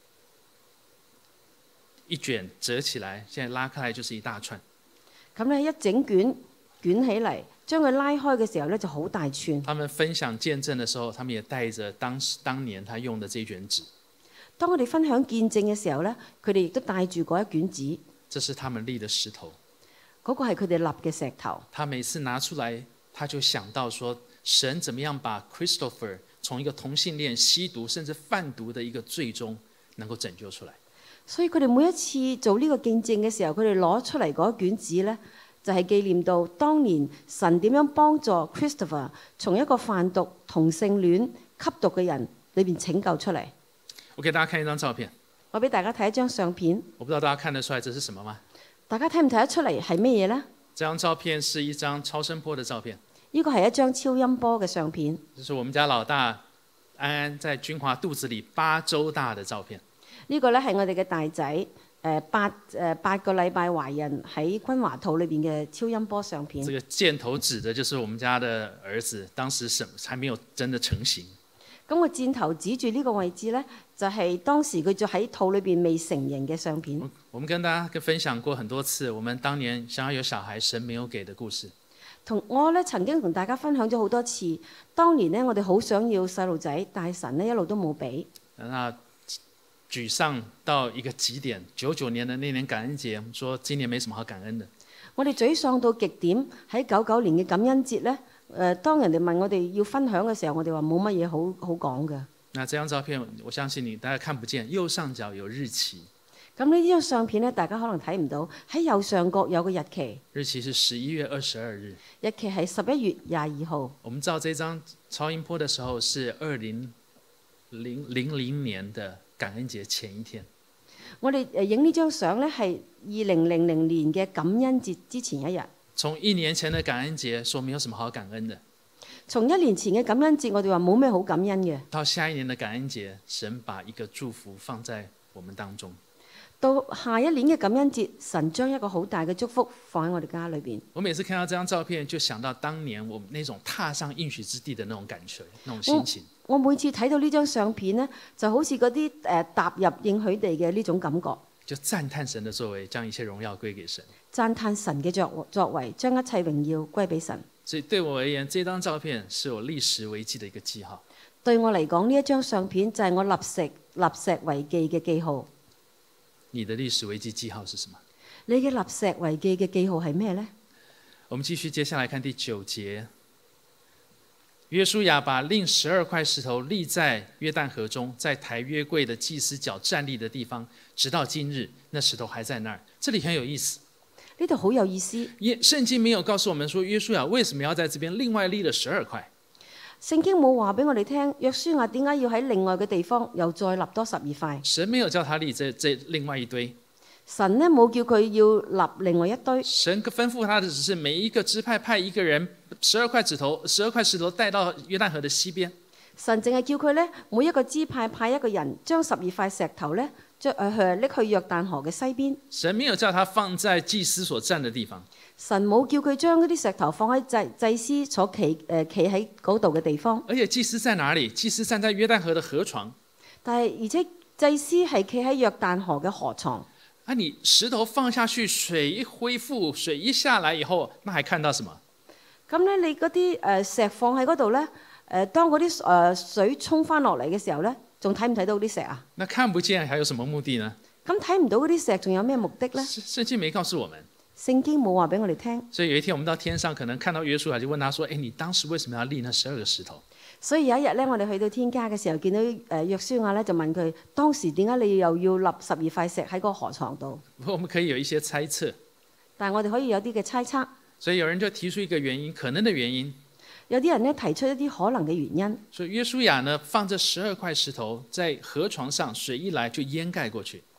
一卷折起來，現在拉開來就是一大串。 咁咧一整卷捲起嚟，將佢拉開嘅時候咧就好大串。 他們分享見證的時候，他們也帶着當時當年他用的這卷紙。 當我哋分享見證嘅時候咧，佢哋亦都帶住嗰一卷紙。 這是他們立的石頭。 嗰個係佢哋立嘅石頭。 他每次拿出來，他就想到說，神怎麼樣把 Christopher 從一個同性戀、吸毒甚至販毒的一個罪中能夠拯救出來。 所以佢哋每一次做呢個見證嘅時候，佢哋攞出嚟嗰一卷紙咧，就係紀念到當年神點樣幫助 Christopher 從一個販毒、同性戀、吸毒嘅人裏邊拯救出嚟。 我給大家看一張照片。 我俾大家睇一張相片。 我不知道大家看得出來這是什麼嗎？ 大家睇唔睇得出嚟係咩嘢呢？ 這張照片是一張超聲波的照片。 呢個係一張超音波嘅相片。 這是我們家老大安安在君華肚子裡八週大的照片。 呢個咧係我哋嘅大仔，誒八誒八個禮拜懷孕喺君華肚裏邊嘅超音波相片。 這個箭頭指的就是我們家的兒子，當時什還沒有真的成型。 咁個箭頭指住呢個位置咧，就係、是、當時佢就喺肚裏邊未成形嘅相片。 我們跟大家分享過很多次，我們當年想要有小孩，神沒有給的故事。 同我咧曾經同大家分享咗好多次，當年呢，我哋好想要細路仔，但係神呢一路都冇俾。 那沮喪到一個極點，九九年的那年感恩節，說今年沒什麼好感恩的。 我哋沮喪到極點，喺九九年嘅感恩節咧，誒、呃、當人哋問我哋要分享嘅時候，我哋話冇乜嘢好好講嘅。 那這張照片，我相信你大家看不見，右上角有日期。 咁呢張相片咧，大家可能睇唔到，喺右上角有個日期。 日期是十一月二十二日。 日期係十一月廿二號。 我們照這張超音波的時候是二零零零零年的感恩節前一天。 我哋誒影呢張相咧係二零零零年嘅感恩節之前一日。 從一年前的感恩節說沒有什麼好感恩的。 從一年前嘅感恩節，我哋話冇咩好感恩嘅。 到下一年的感恩節，神把一個祝福放在我們當中。 到下一年嘅感恩節，神將一個好大嘅祝福放喺我哋家裏邊。 我每次看到這張照片，就想到當年我們那種踏上應許之地的那種感覺、那種心情。 我，我每次睇到呢張相片呢，就好似嗰啲誒踏入應許地嘅呢種感覺。 就讚嘆神的作為，將一切榮耀歸給神。 讚嘆神嘅作作為，將一切榮耀歸俾神。 所以對我而言，這張照片是我立石為記的一個記號。 對我嚟講，呢一張相片就係我立石立石為記嘅記號。 你的歷史危機記號是什麼？ 你嘅立石為記嘅記號係咩呢？ 我們繼續接下來看第九節。約書亞把另十二塊石頭立在約旦河中，在抬約櫃的祭司腳站立的地方，直到今日，那石頭還在那兒。這裡很有意思。 呢度好有意思。 聖經沒有告訴我們說約書亞為什麼要在這邊另外立了十二塊。 聖經冇話俾我哋聽，約書亞點解要喺另外嘅地方又再立多十二塊？ 神沒有叫他立這這另外一堆。 神呢冇叫佢要立另外一堆。 神吩咐他的只是每一個支派派一個人，十二塊石頭，十二塊石頭帶到約旦河的西邊。 神淨係叫佢咧，每一個支派派一個人，將十二塊石頭咧，將誒拎去約旦河嘅西邊。 神沒有叫他放在祭司所站的地方。 神冇叫佢將嗰啲石頭放喺祭祭司所企誒企喺嗰度嘅地方。 而且祭司在哪裡？祭司站在約旦河的河床。 但係而且祭司係企喺約旦河嘅河床。 啊，你石頭放下去，水一恢復，水一下來以後，那還看到什麼？ 咁咧，你嗰啲誒石放喺嗰度咧，誒當嗰啲誒水沖翻落嚟嘅時候咧，仲睇唔睇到啲石啊？ 那看不見，還有什麼目的呢？ 咁睇唔到嗰啲石，仲有咩目的咧？ 聖經沒告訴我們。 聖經冇話俾我哋聽。 所以有一天我們到天上，可能看到約書亞，就問他說：誒，你當時為什麼要立那十二個石頭？ 所以有一日咧，我哋去到天家嘅時候，見到誒約書亞咧，就問佢：當時點解你又要立十二塊石喺個河床度？ 我們可以有一些猜測。 但係我哋可以有啲嘅猜測。 所以有人就提出一個原因，可能的原因。 有啲人咧提出一啲可能嘅原因。 所以約書亞呢放這十二塊石頭在河床上，水一來就淹蓋過去。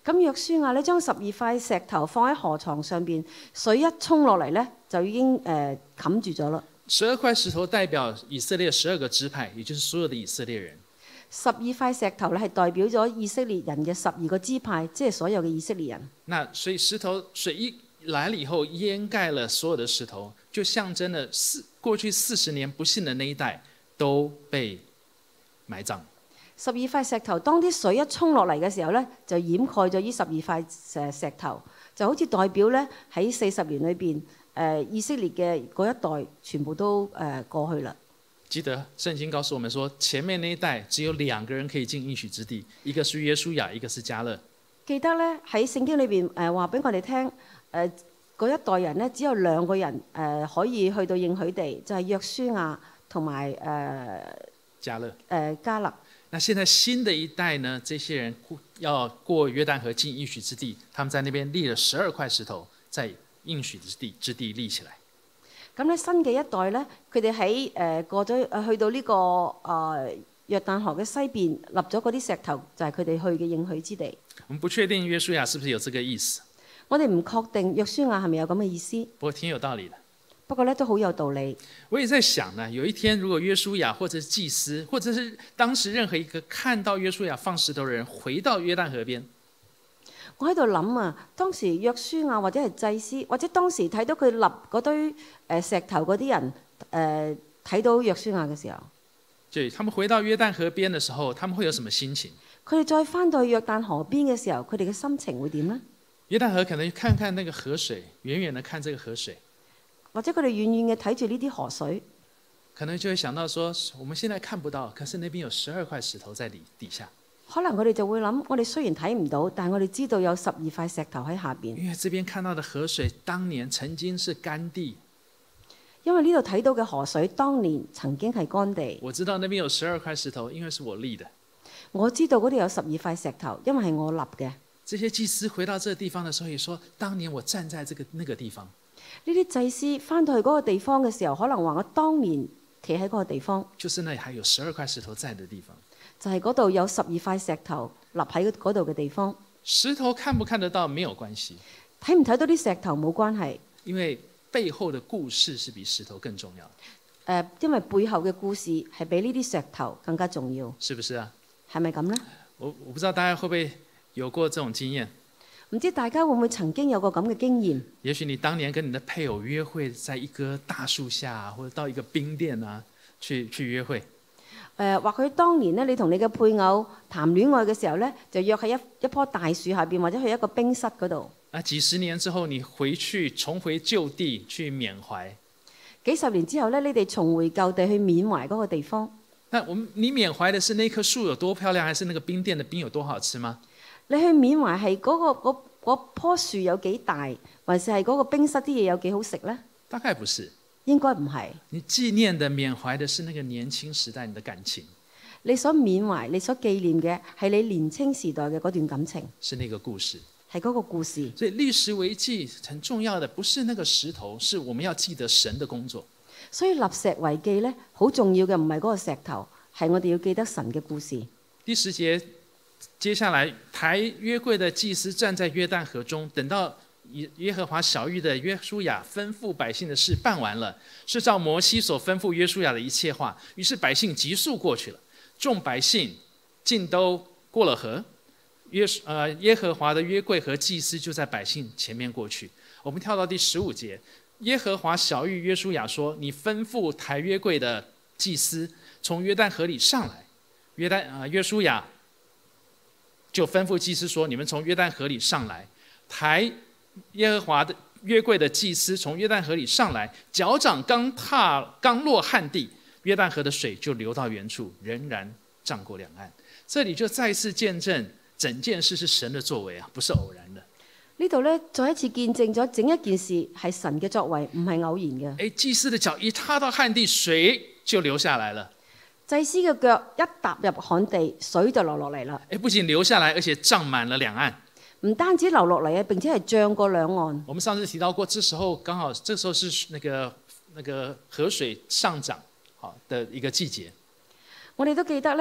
咁約書亞咧將十二塊石頭放喺河床上邊，水一衝落嚟咧，就已經誒冚住咗啦。 十二塊石頭代表以色列十二個支派，也就是所有的以色列人。 十二塊石頭咧係代表咗以色列人嘅十二個支派，即係所有嘅以色列人。 那所以石頭水一來了以後，掩蓋了所有的石頭，就象徵了四過去四十年不信的那一代都被埋葬。 十二塊石頭，當啲水一衝落嚟嘅時候咧，就掩蓋咗呢十二塊石石頭，就好似代表咧喺四十年裏邊，誒、呃、以色列嘅嗰一代全部都誒、呃、過去啦。 記得聖經告訴我們說，前面那一代只有兩個人可以進應許之地，一個是約書亞，一個是迦勒。 記得咧喺聖經裏邊誒話俾我哋聽，誒、呃、嗰一代人咧只有兩個人誒、呃、可以去到應許地，就係、是、約書亞同埋誒迦勒。 誒迦勒。 那現在新的一代呢？這些人要過約旦河進應許之地，他們在那邊立了十二塊石頭，在應許之地之地立起來。 咁咧新嘅一代咧，佢哋喺誒過咗誒去到呢、這個誒、呃、約旦河嘅西邊立咗嗰啲石頭，就係佢哋去嘅應許之地。 我們不確定約書亞是不是有這個意思。 我哋唔確定約書亞係咪有咁嘅意思。 不過挺有道理的。 不過咧都好有道理。 我也在想呢，有一天如果約書亞或者是祭司，或者是當時任何一個看到約書亞放石頭的人回到約旦河邊， 我喺度諗啊，當時約書亞或者係祭司，或者當時睇到佢立嗰堆誒石頭嗰啲人誒睇、呃、到約書亞嘅時候， 對，他們回到約旦河邊嘅時候，他們會有什麼心情？ 佢哋再翻到去約旦河邊嘅時候，佢哋嘅心情會點呢？ 約旦河可能看看那個河水，遠遠的看這個河水。 或者佢哋遠遠嘅睇住呢啲河水， 可能就會想到說，我們現在看不到，可是那邊有十二塊石頭在底底下。 可能佢哋就會諗，我哋雖然睇唔到，但係我哋知道有十二塊石頭喺下邊。 因為這邊看到的河水，當年曾經是乾地。 因為呢度睇到嘅河水，當年曾經係乾地。 我知道那邊有十二塊石頭，因為是我立的。 我知道嗰度有十二塊石頭，因為係我立嘅。 這些祭司回到這個地方的時候，也說，當年我站在這個那個地方。 呢啲祭司翻到去嗰個地方嘅時候，可能話我當年企喺嗰個地方， 就是那裡還有十二塊石頭在的地方， 就係嗰度有十二塊石頭立喺嗰度嘅地方。 石頭看不看得到沒有關係， 睇唔睇到啲石頭冇關係， 因為背後的故事是比石頭更重要。誒、 呃，因為背後嘅故事係比呢啲石頭更加重要， 是不是啊？ 係咪咁呢？ 我我不知道大家會不會有過這種經驗。 唔知大家會唔會曾經有過咁嘅經驗？ 也許你當年跟你的配偶約會，在一棵大樹下，或者到一個冰店啊，去去約會。誒、 呃，或許當年咧，你同你嘅配偶談戀愛嘅時候咧，就約喺一一棵大樹下邊，或者去一個冰室嗰度。 啊，幾十年之後，你回去重回舊地去緬懷。 幾十年之後咧，你哋重回舊地去緬懷嗰個地方。 那我們你緬懷的是那棵樹有多漂亮，還是那個冰店的冰有多好吃嗎？ 你去緬懷係嗰、嗰個嗰嗰棵樹有幾大，還是係嗰個冰室啲嘢有幾好食呢？ 大概不是， 應該唔係。 你紀念的、緬懷的是那個年輕時代你的感情。 你所緬懷、你所紀念嘅係你年輕時代嘅嗰段感情， 是那個故事， 係嗰個故事。 所以立石為記很重要的，不是那個石頭，是我們要記得神的工作。 所以立石為記呢，好重要嘅唔係嗰個石頭，係我哋要記得神嘅故事。 第十節。接下來，抬約櫃的祭司站在約旦河中，等到耶和華曉諭的約書亞吩咐百姓的事辦完了，是照摩西所吩咐約書亞的一切話。於是百姓急速過去了，眾百姓盡都過了河。約呃耶和華的約櫃和祭司就在百姓前面過去。我們跳到第十五節，耶和華曉諭約書亞說：你吩咐抬約櫃的祭司從約旦河裏上來。約旦啊、呃、約書亞就吩咐祭司說：你們從約旦河裡上來，抬耶和華的約櫃的祭司從約旦河裡上來，腳掌剛踏剛落旱地，約旦河的水就流到原處，仍然漲過兩岸。這裡就再次見證整件事是神的作為啊，不是偶然的。 呢度咧，再一次見證咗整一件事係神嘅作為，唔係偶然嘅。 誒，祭司的腳一踏到旱地，水就流下來了。 祭司嘅腳一踏入旱地，水就流落嚟啦。 誒，不僅流下來，而且漲滿了兩岸。唔單止流落嚟啊，並且係漲過兩岸。 我們上次提到過，這時候剛好，這時候是那個那個河水上漲好的一個季節。 我哋都記得咧，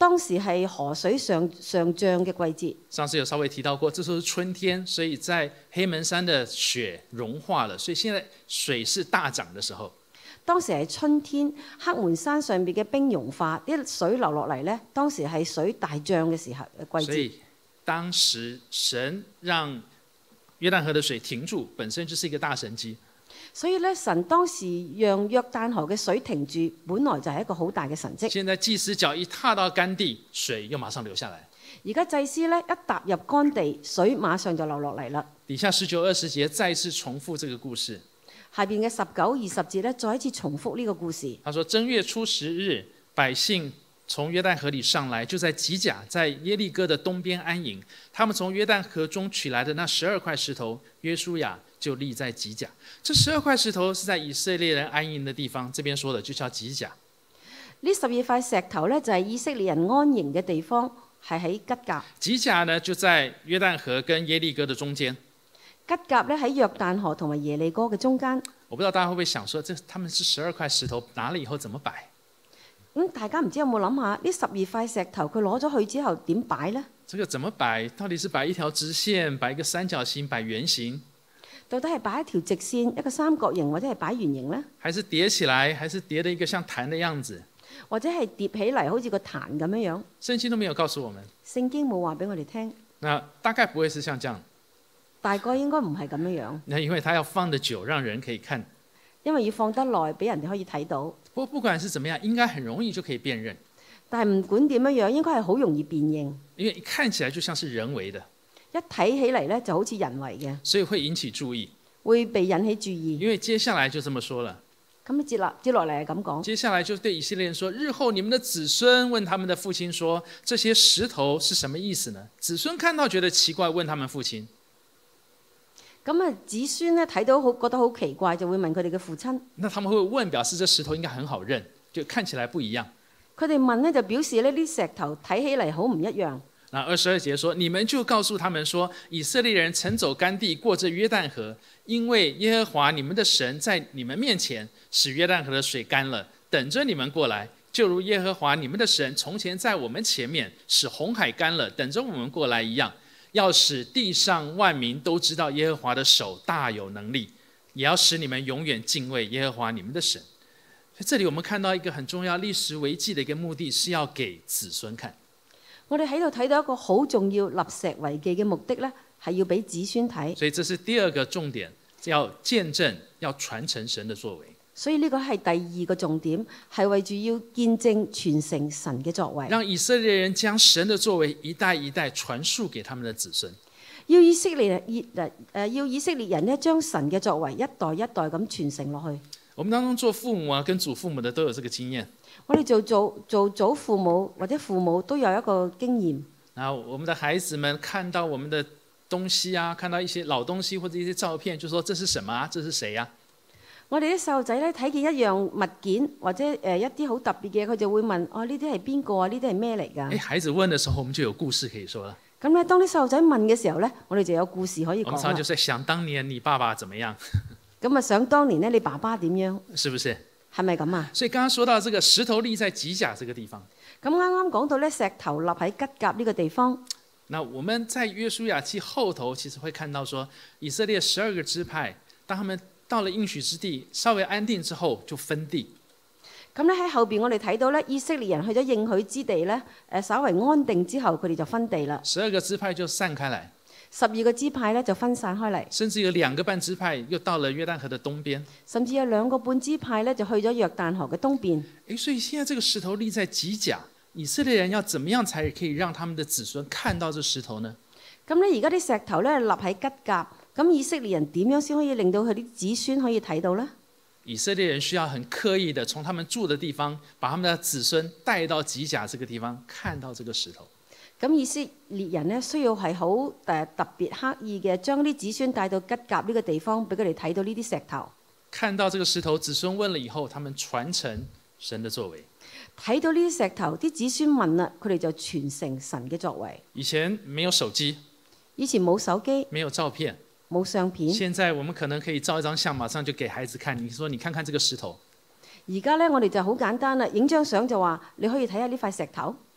當時係河水上上漲嘅季節。 上次有稍微提到過，這時候是春天，所以在黑門山的雪融化了，所以現在水是大漲的時候。 當時係春天，黑門山上邊嘅冰融化，啲水流落嚟呢，當時係水大漲嘅時候嘅季節。 所以當時神讓約旦河的水停住，本身就是一個大神蹟。 所以咧，神當時讓約旦河嘅水停住，本來就係一個好大嘅神蹟。 現在祭司腳一踏到乾地，水又馬上流下來。 而家祭司咧一踏入乾地，水馬上就流落嚟啦。 底下十九二十節再次重複這個故事。 下邊嘅十九二十節咧，再一次重複呢個故事。 他說：正月初十日，百姓從約旦河裡上來，就在吉甲，在耶利哥的東邊安營。他們從約旦河中取來的那十二塊石頭，約書亞就立在吉甲。這十二塊石頭是在以色列人安營的地方，這邊說的就叫吉甲。 呢十二塊石頭呢，就係以色列人安營嘅地方，係喺吉甲。 吉甲呢就在約旦河跟耶利哥的中間。 吉甲咧喺約旦河同埋耶利哥嘅中間。 我不知道大家會不會想說，這他們是十二塊石頭拿了以後怎麼擺？ 咁、嗯、大家唔知有冇諗下，呢十二塊石頭佢攞咗去之後點擺呢？ 這個怎麼擺？到底是擺一條直線，擺一個三角形，擺圓形？ 到底係擺一條直線、一個三角形，或者係擺圓形呢？ 還是疊起來，還是疊的一個像壇的樣子？ 或者係疊起嚟好似個壇咁樣樣？ 聖經都沒有告訴我們。 聖經冇話俾我哋聽。 那大概不會是像這樣。 大概應該唔係咁樣樣。 那因為它要放得久，讓人可以看。 因為要放得耐，俾人哋可以睇到。 不過不管是怎麼樣，應該很容易就可以辨認。 但係唔管點樣樣，應該係好容易辨認。 因為看起來就像是人為的。 一睇起嚟咧就好似人為嘅。 所以會引起注意。 會被引起注意。 因為接下來就這麼說了。 咁接落接落嚟係咁講。 接下來就對以色列人說：日後你們的子孫問他們的父親說，這些石頭是什麼意思呢？子孫看到覺得奇怪，問他們父親。 咁啊，子孫咧睇到好覺得好奇怪，就會問佢哋嘅父親。 那他們會問，表示這石頭應該很好認，就看起來不一樣。 佢哋問咧就表示呢啲石頭睇起嚟好唔一樣。 那二十二節說：你們就告訴他們說，以色列人曾走乾地，過這約旦河，因為耶和華你們的神在你們面前使約旦河的水乾了，等着你們過來，就如耶和華你們的神從前在我們前面使紅海乾了，等着我們過來一樣。要使地上萬民都知道耶和華的手大有能力，也要使你們永遠敬畏耶和華你們的神。所以這裡我們看到一個很重要歷史為記的一個目的，是要給子孫看。 我哋喺度睇到一個好重要立石為記嘅目的呢，係要俾子孫睇。 所以這是第二個重點，要見證、要傳承神的作為。 所以呢個係第二個重點，係為住要見證傳承神嘅作為， 讓以色列人將神的作為一代一代傳述給他們的子孫。 要以色列人誒誒，要以色列人咧將神嘅作為一代一代咁傳承落去。 我們當中做父母啊，跟祖父母的都有這個經驗。 我哋做祖做祖父母或者父母都有一個經驗。 然後我們的孩子們看到我們的東西啊，看到一些老東西或者一些照片，就說這是什麼啊？這是誰啊？ 我哋啲細路仔咧睇見一樣物件或者誒一啲好特別嘅，佢就會問：哦，呢啲係邊個啊？呢啲係咩嚟㗎？ 誒，孩子問嘅時候，我們就有故事可以說啦。 咁咧，當啲細路仔問嘅時候咧，我哋就有故事可以講啦。 我們常常就是想當年你爸爸怎麼樣？ 咁啊，想當年咧，你爸爸點樣？ 是不是？ 係咪咁啊？ 所以剛剛說到這個石頭立在吉甲這個地方。 咁啱啱講到咧，石頭立喺吉甲呢個地方。 那我們在約書亞記後頭，其實會看到說，以色列十二個支派，當他們到了應許之地，稍微安定之後，就分地。 咁咧喺後邊，我哋睇到咧，以色列人去咗應許之地咧，誒稍為安定之後，佢哋就分地啦。 十二個支派就散開來， 十二個支派咧就分散開嚟， 甚至有兩個半支派又到了約旦河的東邊， 甚至有兩個半支派咧就去咗約旦河嘅東邊。 誒，所以現在這個石頭立在吉甲，以色列人要怎麼樣才可以讓他們的子孫看到這石頭呢？ 咁咧而家啲石頭咧立喺吉甲，咁以色列人點樣先可以令到佢啲子孫可以睇到呢？ 以色列人需要很刻意的從他們住的地方，把他們的子孫帶到吉甲這個地方，看到這個石頭。 咁以色列人呢，需要係好誒特別刻意嘅，將啲子孫帶到吉甲呢個地方，俾佢哋睇到呢啲石頭。 看到這個石頭，子孫問了以後，他們傳承神的作為。 睇到呢啲石頭，啲子孫問啦，佢哋就傳承神嘅作為。 以前沒有手機， 以前冇手機， 沒有照片， 冇相片。 現在我們可能可以照一張相，馬上就給孩子看。你說你看看這個石頭。 而家咧，我哋就好簡單啦，影張相就話你可以睇下呢塊石頭。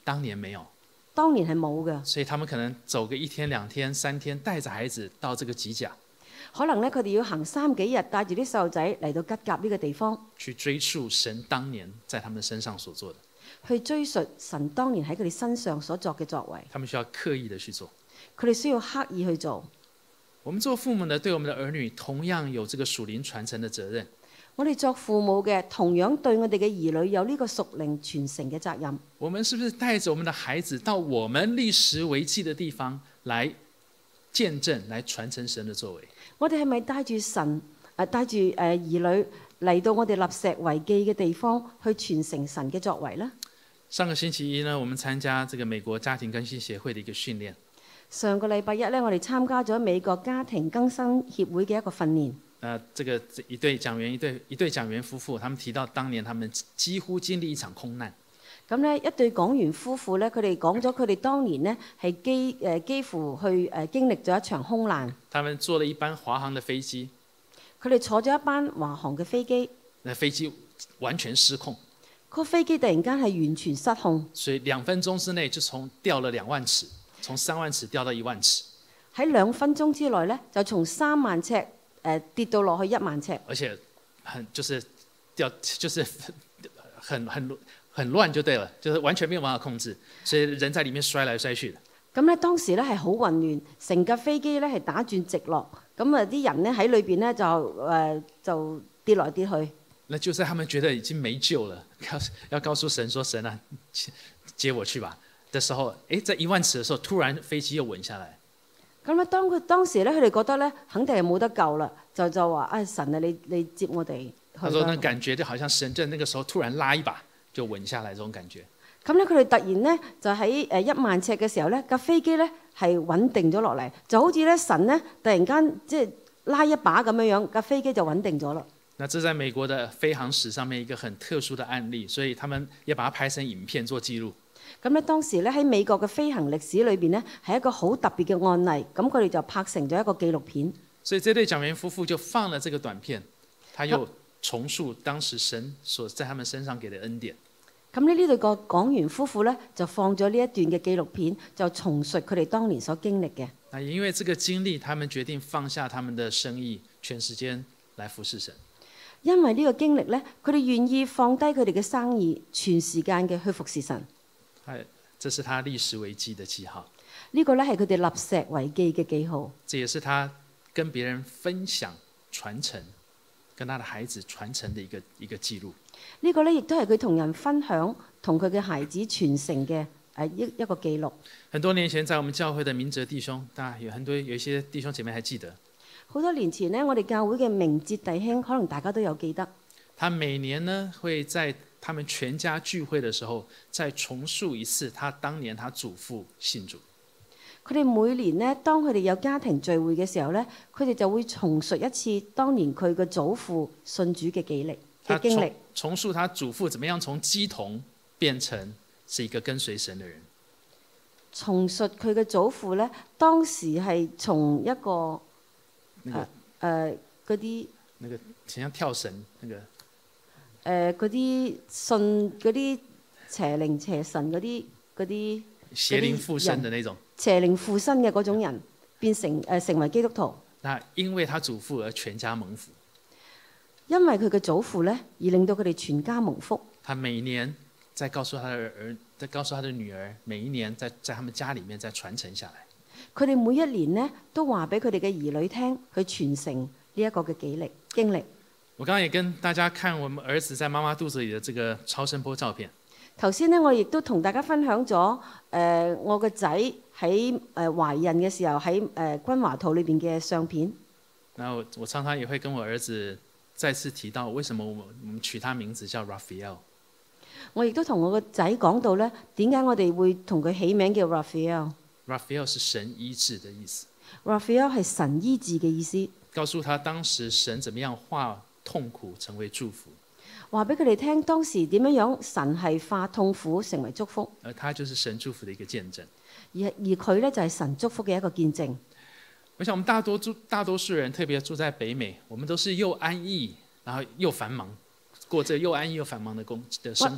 当年沒有， 當年係冇嘅。 所以他們可能走個一天、兩天、三天，帶着孩子到這個吉甲， 可能咧佢哋要行三幾日，帶住啲細路仔嚟到吉甲呢個地方， 去追溯神當年在他們身上所做的。 去追述神當年喺佢哋身上所作嘅作為。 他們需要刻意的去做。 佢哋需要刻意去做。 我們做父母的，對我們的兒女同樣有這個屬靈傳承的責任。 我哋作父母嘅，同樣對我哋嘅兒女有呢個屬靈傳承嘅責任。 我們是不是帶着我們的孩子到我們立時為記的地方來見證、來傳承神的作為？ 我哋係咪帶住神誒帶住誒兒女嚟到我哋立石為記嘅地方去傳承神嘅作為呢？ 上個星期一呢，我們參加這個美國家庭更新協會的一個訓練。 上個禮拜一咧，我哋參加咗美國家庭更新協會嘅一個訓練。 呃，這個一對講員，一對一對講員夫婦，他們提到當年他們幾乎經歷一場空難。 咁咧，一對講員夫婦咧，佢哋講咗佢哋當年呢係幾誒幾乎去誒經歷咗一場空難。 他們坐了一班華航的飛機， 佢哋坐咗一班華航嘅飛機， 那飛機完全失控。 個飛機突然間係完全失控， 所以兩分鐘之內就從掉了兩萬尺，從三萬尺掉到一萬尺。 喺兩分鐘之內咧，就從三萬尺誒、呃、跌到落去一萬尺。 而且很就是掉就是很很很亂就對了，就是完全沒有辦法控制，所以人在裡面摔來摔去的。 咁咧當時咧係好混亂，成架飛機咧係打轉直落，咁啊啲人咧喺裏邊咧就誒、呃、就跌來跌去。 那就在他們覺得已經沒救了，要要告訴神說神啊，接我去吧的時候，誒，在一萬尺的時候，突然飛機又穩下來。 咁咧，當佢當時咧，佢哋覺得咧，肯定係冇得救啦，就就話：啊神啊，你你接我哋去。 他說：那感覺就好像神在那個時候突然拉一把就穩下來，這種感覺。 咁咧，佢哋突然咧就喺誒一萬尺嘅時候咧，架飛機咧係穩定咗落嚟，就好似咧神咧突然間即係拉一把咁樣樣，架飛機就穩定咗啦。 那這在美國的飛航史上面一個很特殊的案例，所以他們也把它拍成影片做記錄。 咁咧當時咧喺美國嘅飛行歷史裏邊咧係一個好特別嘅案例，咁佢哋就拍成咗一個紀錄片。 所以這對講員夫婦就放了這個短片，他又重述當時神所在他們身上給的恩典。 咁呢呢對個講員夫婦咧就放咗呢一段嘅紀錄片，就重述佢哋當年所經歷嘅。 那因為這個經歷，他們決定放下他們的生意，全時間來服侍神。 因為呢個經歷咧，佢哋願意放低佢哋嘅生意，全時間嘅去服侍神。 係，這是他立時為記的記號。 呢個咧係佢哋立石為記嘅記號。 這也是他跟別人分享傳承，跟他的孩子傳承的一個一個記錄。 呢個咧亦都係佢同人分享，同佢嘅孩子傳承嘅誒一一個記錄。 很多年前，在我們教會的明哲弟兄，大家有很多有一些弟兄姐妹還記得。 好多年前呢，我哋教會嘅明哲弟兄，可能大家都有記得。 他每年呢會在他們全家聚會的時候，再重述一次他當年他祖父信主。 佢哋每年呢，當佢哋有家庭聚會嘅時候呢，佢哋就會重述一次當年佢嘅祖父信主嘅記歷嘅經歷。 重述他祖父怎麼樣從乩童變成是一個跟隨神的人。 重述佢嘅祖父呢，當時係從一個誒誒嗰啲， 那個好像跳繩那個誒嗰啲信嗰啲邪靈邪神嗰啲嗰啲邪靈附身的那種邪靈附身嘅嗰種人變成誒、呃、成為基督徒。 那因為他祖父而全家蒙福。 因為佢嘅祖父呢，而令到佢哋全家蒙福。 他每年在告訴他的兒，在告訴他的女兒，每一年在在他們家裡面再傳承下來。 佢哋每一年呢，都話俾佢哋嘅兒女聽，去傳承呢一個嘅記歷經歷。 我剛剛也跟大家看我們兒子在媽媽肚子裡的這個超聲波照片。 頭先呢，我亦都同大家分享咗誒、呃、我個仔喺誒懷孕嘅時候喺誒、呃、君華肚裏邊嘅相片。 那我我常常也會跟我兒子再次提到，為什麼我們我們取他名字叫 Raphael。 我亦都同我個仔講到咧，點解我哋會同佢起名叫 Raphael？Raphael 是神醫治的意思。 Raphael 係神醫治嘅意思。 告訴他當時神怎麼樣化痛苦成為祝福。 話俾佢哋聽，當時點樣樣神係化痛苦成為祝福。 而他就是神祝福的一個見證。 而而佢咧就係神祝福嘅一個見證。 我想我們大多住大多數人，特別住在北美，我們都是又安逸，然後又繁忙，過這又安逸又繁忙的工的生活。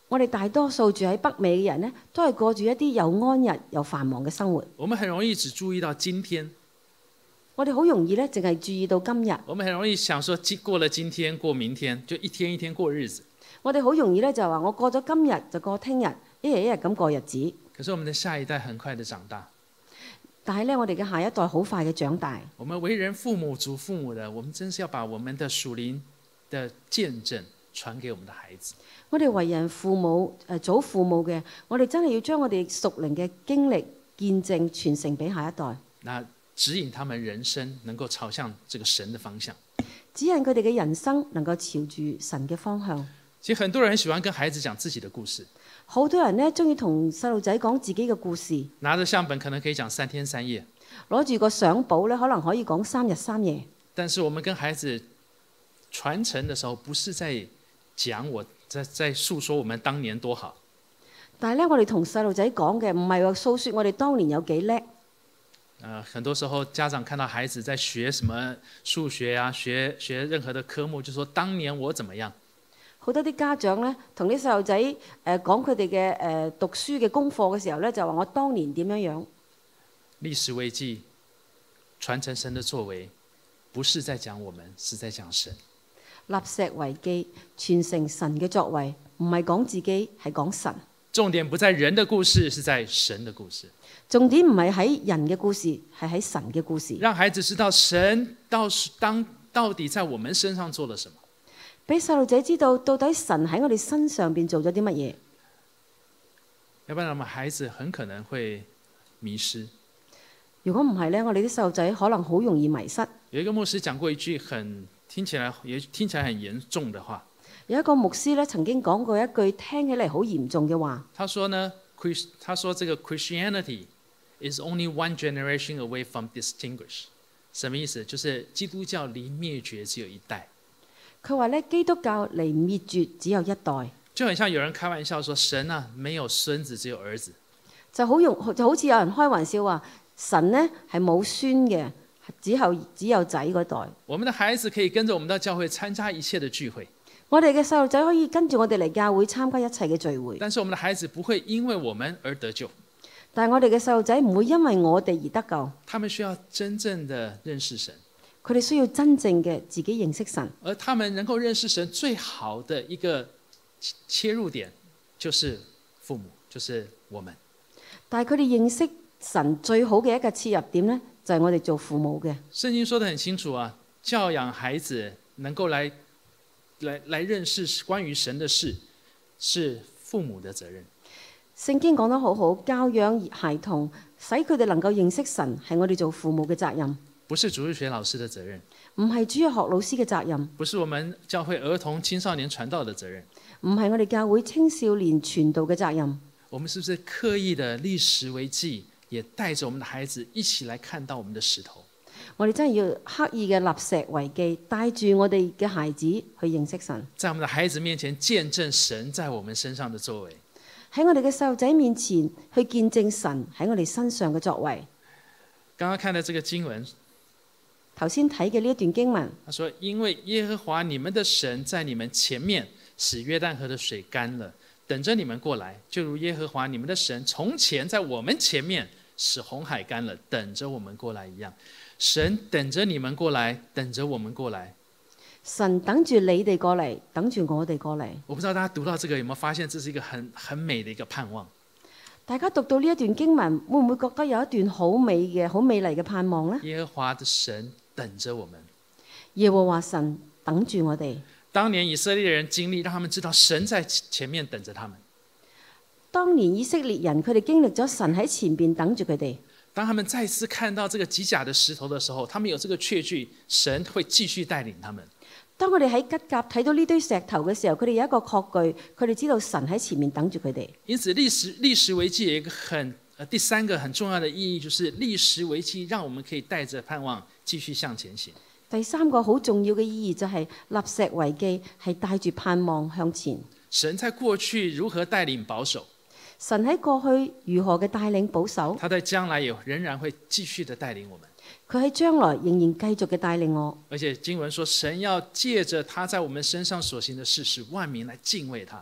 我哋大多數住喺北美嘅人呢，都係過住一啲又安逸又繁忙嘅生活。 我們很容易只注意到今天， 我哋好容易咧，淨係注意到今日。 我們很容易想說，過了今天過明天，就一天一天過日子。 我哋好容易咧就話我過咗今日就過聽日，一日一日咁過日子。 可是我們的下一代很快的長大， 但係咧我哋嘅下一代好快嘅長大。 我們為人父母祖父母的，我們真是要把我們的屬靈的見證傳給我們的孩子。 我哋為人父母誒、呃、祖父母嘅，我哋真係要將我哋屬靈嘅經歷見證傳承俾下一代。 那指引他們人生能夠朝向這個神的方向， 指引佢哋嘅人生能夠朝住神嘅方向。 其實很多人喜歡跟孩子講自己的故事， 好多人呢中意同細路仔講自己嘅故事， 拿着相本可能可以講三天三夜， 攞住個相簿咧，可能可以講三日三夜。 但是我們跟孩子傳承的時候，不是在講我在在訴說我們當年多好。 但係咧，我哋同細路仔講嘅唔係話訴說我哋當年有幾叻。 呃，很多時候家長看到孩子在學什麼數學啊，學學任何的科目，就說當年我怎麼樣。 好多啲家長咧，同啲細路仔誒講佢哋嘅誒讀書嘅功課嘅時候咧，就話我當年點樣樣。 歷史為記，傳承神的作為，不是在講我們，是在講神。 立石為記，傳承神嘅作為，唔係講自己，係講神。 重點不在人的故事，是在神的故事。 重點唔係喺人嘅故事，係喺神嘅故事。 讓孩子知道神到當到底在我們身上做了什麼。 俾細路仔知道到底神喺我哋身上邊做咗啲乜嘢。 要不然我們孩子很可能會迷失。 如果唔係呢，我哋啲細路仔可能好容易迷失。 有一個牧師講過一句很聽起來也聽起來很嚴重的話。 有一個牧師咧曾經講過一句聽起嚟好嚴重嘅話。 他說呢，他說這個 Christianity is only one generation away from distinguish。什麼意思？就是基督教離滅絕只有一代。 佢話咧，基督教離滅絕只有一代。 就很像有人開玩笑說，神啊，沒有孫子，只有兒子。 就好容就好似有人開玩笑話，神呢係冇孫嘅，只有只有仔嗰代。 我們的孩子可以跟着我們到教會參加一切的聚會。 我哋嘅細路仔可以跟住我哋嚟教會參加一切嘅聚會。 但是我們的孩子不會因為我們而得救。 但係我哋嘅細路仔唔會因為我哋而得救。 他們需要真正的認識神。 佢哋需要真正嘅自己認識神。 而他們能夠認識神最好的一個切入點，就是父母，就是我們。但係佢哋認識神最好嘅一個切入點呢，就係我哋做父母嘅。聖經說得很清楚啊，教養孩子能夠來來來認識關於神的事，是父母的責任。聖經講得好好，教養孩童，使佢哋能夠認識神，係我哋做父母嘅責任。不是主日學老師的責任，唔係主日學老師嘅責任，不是我們教會兒童青少年傳道的責任，唔係我哋教會青少年傳道嘅責任。我們是不是刻意的立石為記，也帶着我們的孩子一起來看到我們的石頭？我哋真係要刻意嘅立石為記，帶住我哋嘅孩子去認識神，在我們的孩子面前見證神在我們身上的作為，喺我哋嘅細路仔面前去見證神喺我哋身上嘅作為。剛剛看到這個經文。頭先睇嘅呢一段經文，他說：因為耶和華你們的神在你們前面使約旦河的水乾了，等着你們過來，就如耶和華你們的神從前在我們前面使紅海乾了，等着我們過來一樣。神等着你們過來，等着我們過來。神等住你哋過嚟，等住我哋過嚟。我不知道大家讀到這個有沒有發現，這是一個很很美的一個盼望。大家讀到呢一段經文，會唔會覺得有一段好美嘅、好美麗嘅盼望呢？耶和華的神等着我們，耶和華神等住我哋。當年以色列人經歷，讓他們知道神在前面等着他們。當年以色列人佢哋經歷咗神喺前邊等住佢哋。當他們再次看到這個吉甲的石頭的時候，他們有這個確據，神會繼續帶領他們。當佢哋喺吉甲睇到呢堆石頭嘅時候，佢哋有一個確據，佢哋知道神喺前面等住佢哋。因此歷史立石為記有一個很呃第三個很重要的意義，就是立石為記，讓我們可以帶着盼望繼續向前行。第三個好重要嘅意義就係立石為記，係帶住盼望向前。神在過去如何帶領保守？神喺過去如何嘅帶領保守？他在將來也仍然會繼續的帶領我們。佢喺將來仍然繼續嘅帶領我。而且經文說，神要借着他在我們身上所行的事，使萬民來敬畏他。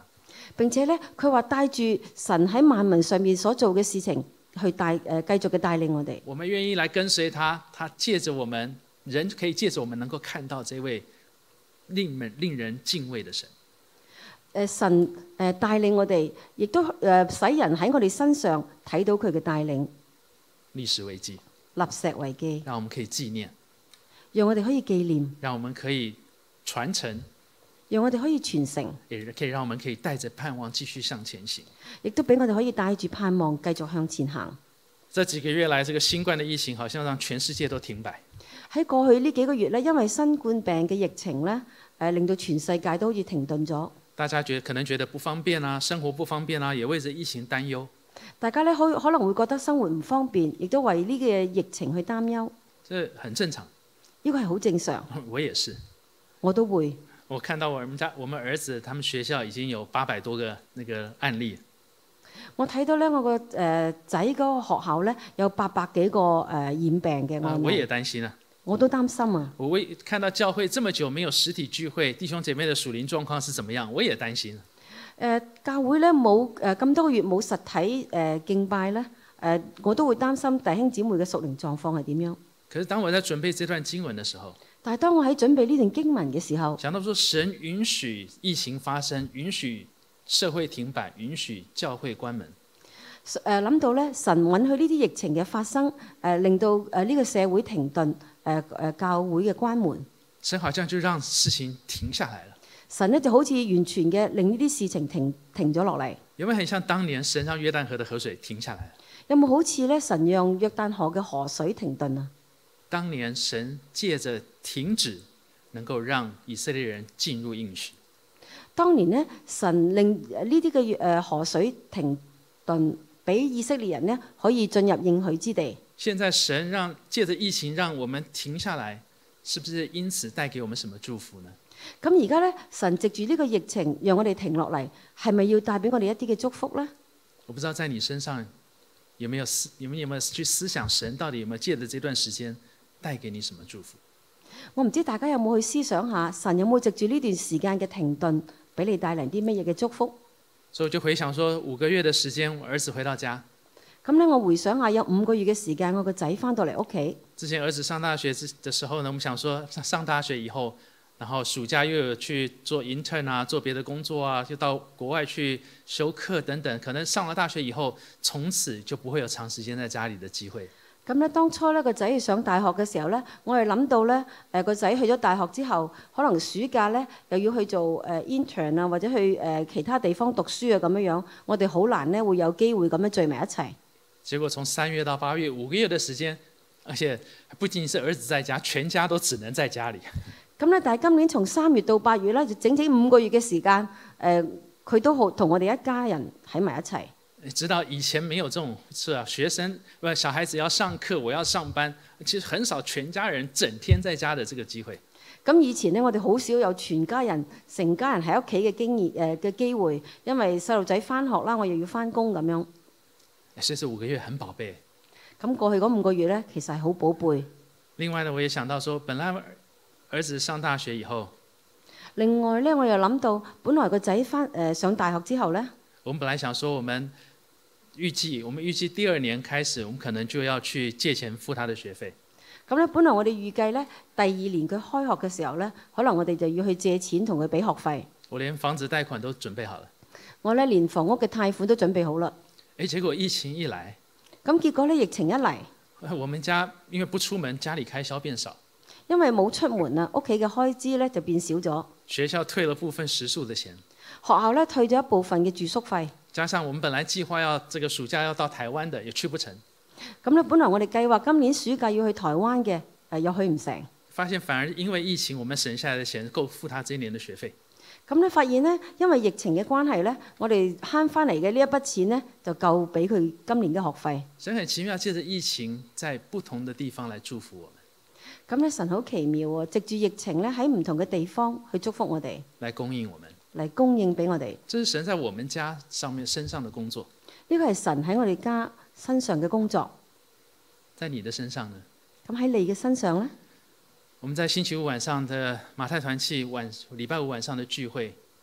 並且咧，佢話帶住神喺萬民上面所做嘅事情去帶誒、呃、繼續嘅帶領我哋。 我們願意來跟隨他，他借着我們人可以借着我們能夠看到這位令人令人敬畏的神。 誒、呃、神誒、呃、帶領我哋，亦都誒、呃、使人喺我哋身上睇到佢嘅帶領。 歷史為記， 立石為記， 讓我們可以紀念， 讓我哋可以紀念， 讓我們可以傳承， 讓我哋可以傳承， 也可以讓我們可以帶着盼望繼續向前行。 亦都俾我哋可以帶住盼望繼續向前行。 這幾個月來，這個新冠的疫情好像讓全世界都停擺。 喺過去呢幾個月咧，因為新冠病嘅疫情咧，誒、呃、令到全世界都好似停頓咗。 大家覺得可能覺得不方便啊，生活不方便啊，也為這疫情擔憂。 大家咧可可能會覺得生活唔方便，亦都為呢個疫情去擔憂。 這很正常。 呢個係好正常。 我也是。 我都會。 我看到我們家我們兒子，他們學校已經有八百多個那個案例。 我睇到咧，我個誒仔嗰個學校咧有八百幾個誒染病嘅案例。 我也擔心啊。 我都擔心啊！ 我為看到教會這麼久沒有實體聚會，弟兄姐妹的屬靈狀況是怎麼樣？我也擔心。誒、 呃，教會咧冇誒咁多個月冇實體誒、呃、敬拜咧，誒、呃、我都會擔心弟兄姊妹嘅屬靈狀況係點樣。 可是當我在準備這段經文的時候， 但係當我喺準備呢段經文嘅時候， 想到說神允許疫情發生，允許社會停擺，允許教會關門。 誒、呃、諗到咧，神允許呢啲疫情嘅發生，誒、呃、令到誒呢個社會停頓。誒誒，教會嘅關門， 神好像就讓事情停下來了。 神呢就好似完全嘅令呢啲事情停停咗落嚟。 有冇很像當年神讓約旦河的河水停下來？ 有冇好似咧神讓約旦河嘅河水停頓啊？ 當年神借着停止，能夠讓以色列人進入應許。 當年呢，神令呢啲嘅誒河水停頓，俾以色列人呢可以進入應許之地。 現在神讓借着疫情讓我們停下來，是不是因此帶給我們什麼祝福呢？ 咁而家咧，神藉住呢個疫情讓我哋停落嚟，係咪要帶俾我哋一啲嘅祝福呢？ 我不知道在你身上有沒有思，你們有沒有去思想神到底有沒有借着這段時間帶給你什麼祝福？ 我唔知大家有冇去思想下，神有冇藉住呢段時間嘅停頓，俾你帶嚟啲乜嘢嘅祝福？ 所以我就回想說，五個月的時間，我兒子回到家。 咁咧，我回想下，有五個月嘅時間，我個仔翻到嚟屋企。 之前兒子上大學嘅時候呢，我們想說上大學以後，然後暑假又有去做 intern 啊，做別的工作啊，就到國外去修課等等。可能上了大學以後，從此就不會有長時間在家裡的機會。 咁咧，當初咧個仔去上大學嘅時候咧，我係諗到咧，誒個仔去咗大學之後，可能暑假咧又要去做誒 intern 啊，或者去誒其他地方讀書啊咁樣樣，我哋好難咧會有機會咁樣聚埋一齊。 結果從三月到八月五個月的時間，而且不僅僅是兒子在家，全家都只能在家裡。 咁咧，但係今年從三月到八月咧，就整整五個月嘅時間，誒、呃、佢都好同我哋一家人喺埋一齊。 知道以前沒有這種是啊，學生不小孩子要上課，我要上班，其實很少全家人整天在家的這個機會。 咁以前咧，我哋好少有全家人成家人喺屋企嘅經驗誒嘅機會，因為細路仔翻學啦，我又要翻工咁樣。 所以這五個月很寶貝。 咁過去嗰五個月咧，其實係好寶貝。 另外呢，我也想到說，本來兒子上大學以後， 另外咧，我又諗到，本來個仔翻誒上大學之後咧， 我們本來想說，我們預計我們預計第二年開始，我們可能就要去借錢付他的學費。 咁咧，本來我哋預計咧，第二年佢開學嘅時候咧，可能我哋就要去借錢同佢俾學費。 我連房子貸款都準備好了。 我咧連房屋嘅貸款都準備好啦。 誒，結果疫情一來， 咁結果咧疫情一嚟， 我們家因為不出門，家裡開銷變少。 因為冇出門啊，屋企嘅開支咧就變少咗。 學校退了部分食宿的錢。 學校咧退咗一部分嘅住宿費。 加上我們本來計劃要這個暑假要到台灣的，也去不成。 咁咧，本來我哋計劃今年暑假要去台灣嘅，誒又去唔成。發現反而因為疫情，我們省下來的錢夠付他這一年的學費。 咁咧，發現咧，因為疫情嘅關係咧，我哋慳翻嚟嘅呢一筆錢咧，就夠俾佢今年嘅學費。 神很奇妙，借着疫情，在不同的地方來祝福我們。 咁咧，神好奇妙喎，藉住疫情咧，喺唔同嘅地方去祝福我哋， 來供應我們， 嚟供應俾我哋。 這是神在我們家上面身上的工作。 呢個係神喺我哋家身上嘅工作。 在你的身上呢？ 咁喺你嘅身上咧？ 我們在星期五晚上的馬太團契晚禮拜五晚上的聚會，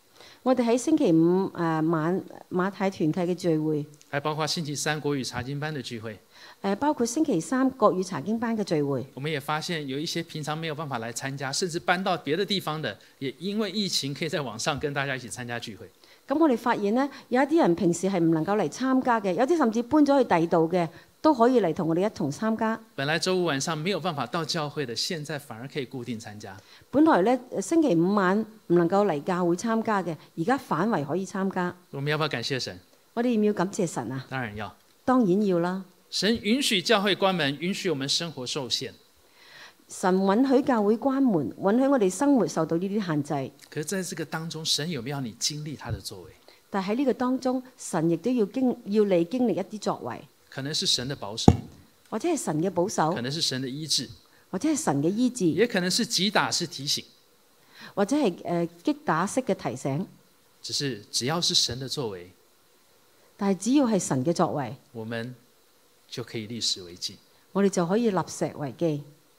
我哋喺星期五誒、呃、晚馬太團契嘅聚會， 還包括星期三國語查經班的聚會。 誒包括星期三國語查經班嘅聚會。 我們也發現有一些平常沒有辦法來參加，甚至搬到別的地方的，也因為疫情可以在網上跟大家一起參加聚會。 咁我哋發現呢，有一啲人平時係唔能夠嚟參加嘅，有啲甚至搬咗去第二度嘅，都可以嚟同我哋一同參加。 本來週五晚上沒有辦法到教會的，現在反而可以固定參加。 本來咧星期五晚唔能夠嚟教會參加嘅，而家反為可以參加。 我們要不要感謝神？ 我哋要唔要感謝神啊？ 當然要。 當然要啦。 神允許教會關門，允許我們生活受限。 神允許教會關門，允許我哋生活受到呢啲限制。 可是在這個當中，神有沒有要你經歷他的作為？ 但喺呢個當中，神亦都要經要你經歷一啲作為。 可能是神的保守， 或者係神嘅保守， 可能是神的醫治， 或者係神嘅醫治， 也可能是擊打式提醒， 或者係誒、呃、擊打式嘅提醒。 只是只要是神的作為， 但係只要係神嘅作為， 我們就可以立石為記。 我哋就可以立石為記。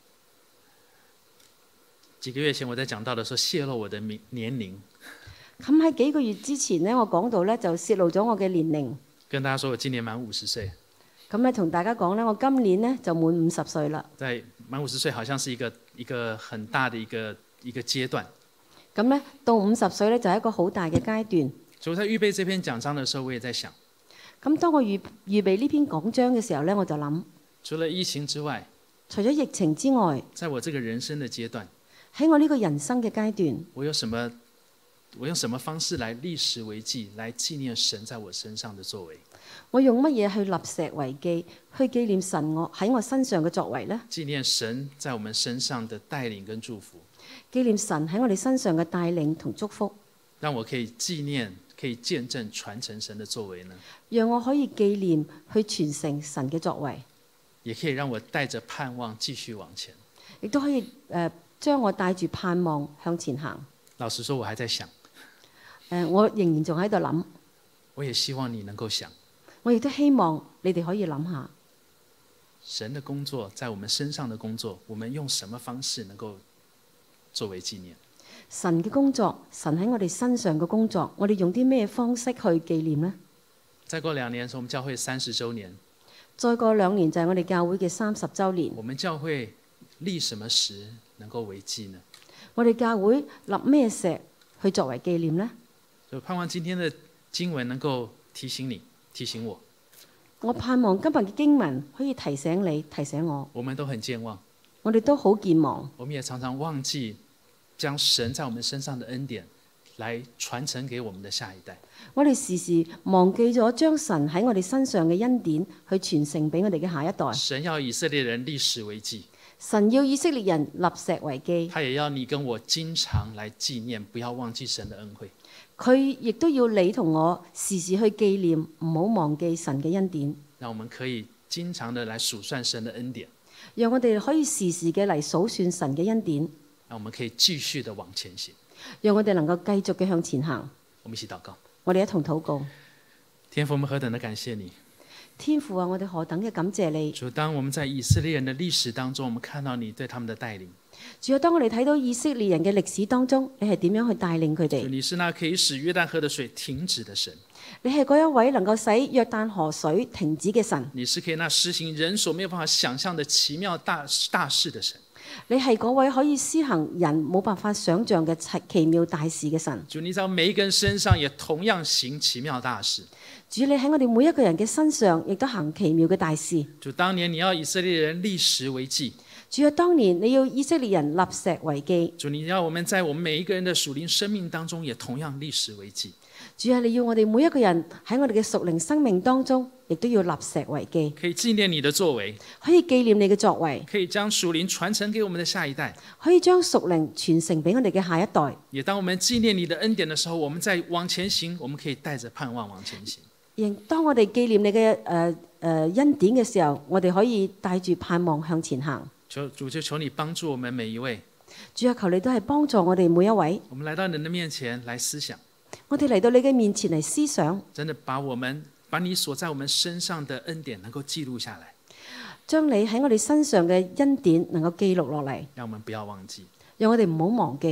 幾個月前我在講道的時候泄露我的年齡， 咁喺幾個月之前呢，我講到咧就泄露咗我嘅年齡， 跟大家說我今年滿五十歲。 咁咧同大家講咧，我今年咧就滿五十歲啦。 在滿五十歲，好像是一個一個很大的一個一個階段。 咁咧到五十歲咧就係一個好大嘅階段。 所以我在預備這篇講章的時候，我也在想。 咁當我預預備呢篇講章嘅時候咧，我就諗， 除了疫情之外， 除咗疫情之外， 在我這個人生的階段， 喺我呢個人生嘅階段， 我有什麼？我用什麼方式來立石為記，來紀念神在我身上的作為？ 我用乜嘢去立石為記，去紀念神我喺我身上嘅作為呢？ 紀念神在我們身上的帶領跟祝福。 紀念神喺我哋身上嘅帶領同祝福， 讓我可以紀念、可以見證、傳承神的作為呢？ 讓我可以紀念去傳承神嘅作為， 也可以讓我帶着盼望繼續往前， 亦都可以誒、呃、將我帶住盼望向前行。 老實說，我還在想。 誒、呃，我仍然仲喺度諗。 我也希望你能夠想。 我亦都希望你哋可以諗下， 神的工作在我們身上的工作，我們用什麼方式能夠作為紀念？ 神嘅工作，神喺我哋身上嘅工作，我哋用啲咩方式去紀念呢？ 再過兩年，是我們教會三十週年。 再過兩年就係我哋教會嘅三十週年。 我們教會立什麼石能夠為記呢？ 我哋教會立咩石去作為紀念呢？ 就盼望今天的經文能夠提醒你，提醒我。 我盼望今日嘅經文可以提醒你，提醒我。 我們都很健忘， 我哋都好健忘。 我們也常常忘記將神在我們身上的恩典來傳承給我們的下一代。 我哋時時忘記咗將神喺我哋身上嘅恩典去傳承俾我哋嘅下一代。 神要以色列人立石為記， 神要以色列人立石為記。 他也要你跟我經常來紀念，不要忘記神的恩惠。 佢亦都要你同我時時去紀念，唔好忘記神嘅恩典。 讓我們可以經常的來數算神的恩典， 讓我哋可以時時嘅嚟數算神嘅恩典。 讓我們可以繼續的往前行。 讓我哋能夠繼續嘅向前行。 我們一起禱告。 我哋一同禱告。 天父，我們何等的感謝你。 天父啊，我哋何等嘅感謝你。 主，當我們在以色列人的歷史當中，我們看到你對他們的帶領。 主要當我哋睇到以色列人嘅歷史當中，你係點樣去帶領佢哋？ 你是那可以使約旦河的水停止的神。 你係嗰一位能夠使約旦河水停止嘅神。 你是可以那施行人所沒有辦法想象的奇妙大大事的神。 你係嗰位可以施行人冇辦法想象嘅奇妙大事嘅神。 主，你在每一個人身上也同樣行奇妙大事。 主，你喺我哋每一個人嘅身上亦都行奇妙嘅大事。 主，當年你要以色列人立石為記。 主啊，當年你要以色列人立石為記。 主，你要我們在我們每一個人的屬靈生命當中也同樣立石為記。 主啊，你要我哋每一個人喺我哋嘅屬靈生命當中，亦都要立石為記。 可以紀念你的作為， 可以紀念你嘅作為， 可以將屬靈傳承給我們的下一代， 可以將屬靈傳承俾我哋嘅下一代。 也當我們紀念你的恩典的時候，我們在往前行，我們可以帶着盼望往前行。 亦當我哋紀念你嘅誒誒恩典嘅時候，我哋可以帶住盼望向前行。 求主，就求你幫助我們每一位。 主啊，求你都係幫助我哋每一位。 我們來到你的面前來思想， 我哋嚟到你嘅面前嚟思想， 真的把我們把你所在我們身上的恩典能夠記錄下來， 將你喺我哋身上嘅恩典能夠記錄落嚟， 讓我們不要忘記。 讓我哋唔好忘記。 我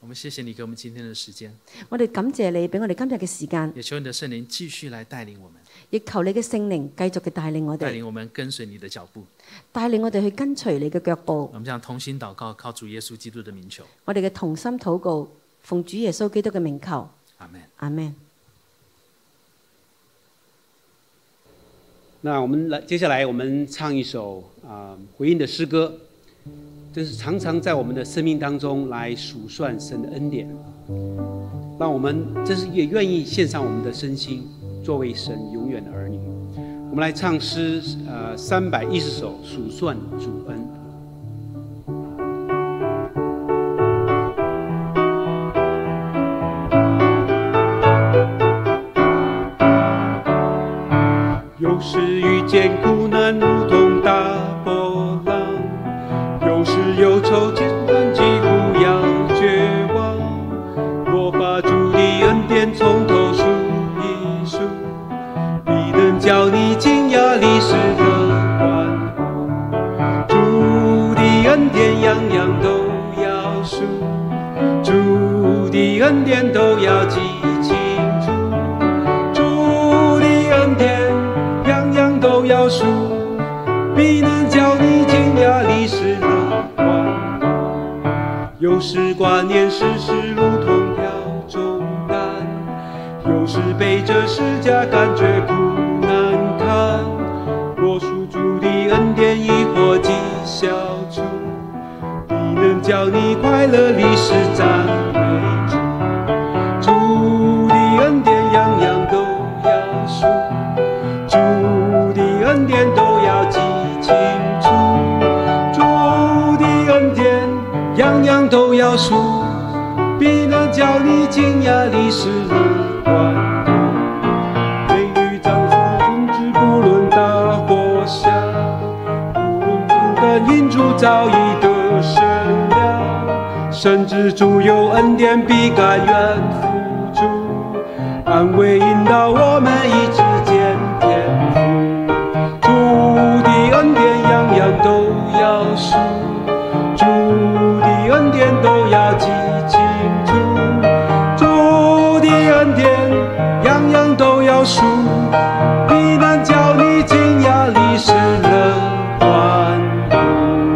我们谢谢你给我们今天的时间， 我哋感謝你俾我哋今日嘅時間， 也求你的聖靈繼續來帶領我們， 亦求你嘅聖靈繼續嘅帶領我哋， 帶領我們跟隨你的腳步， 帶領我哋去跟隨你嘅腳步。 我們這樣同心禱告，靠主耶穌基督的名求。 我哋嘅同心禱告，奉主耶穌基督嘅名求。 阿門。 阿門。 那我们来，接下来我们唱一首啊、呃、回应的诗歌，这是常常在我们的生命当中来数算神的恩典，让我们这是也愿意献上我们的身心，作为神永远的儿女。我们来唱诗呃三百一十首，数算主恩。有时遇见苦难如同大波浪，有时忧愁艰难几乎要绝望。若把主的恩典从头数一数，必能叫你惊讶历史的欢呼。主的恩典样样都要数，主的恩典都要记清楚，主的恩典都要数，必能叫你惊讶历史的欢呼。有时挂念世事如同挑重担，有时背着十架感觉苦难堪。若数主的恩典一或几消除，必能叫你快乐历史赞美主。主的恩典样样都要数，主恩典都要记清楚，主的恩典样样都要数，必能叫你惊讶历史的欢呼。雷雨涨潮终止，不论大或小，不论苦难因主早已得胜了，深知主有恩典，必甘愿付出，安慰引导我们一直见天父。主的恩典样样都要数，主的恩典都要记清楚，主的恩典样样都要数，必能叫你惊讶历史的欢呼。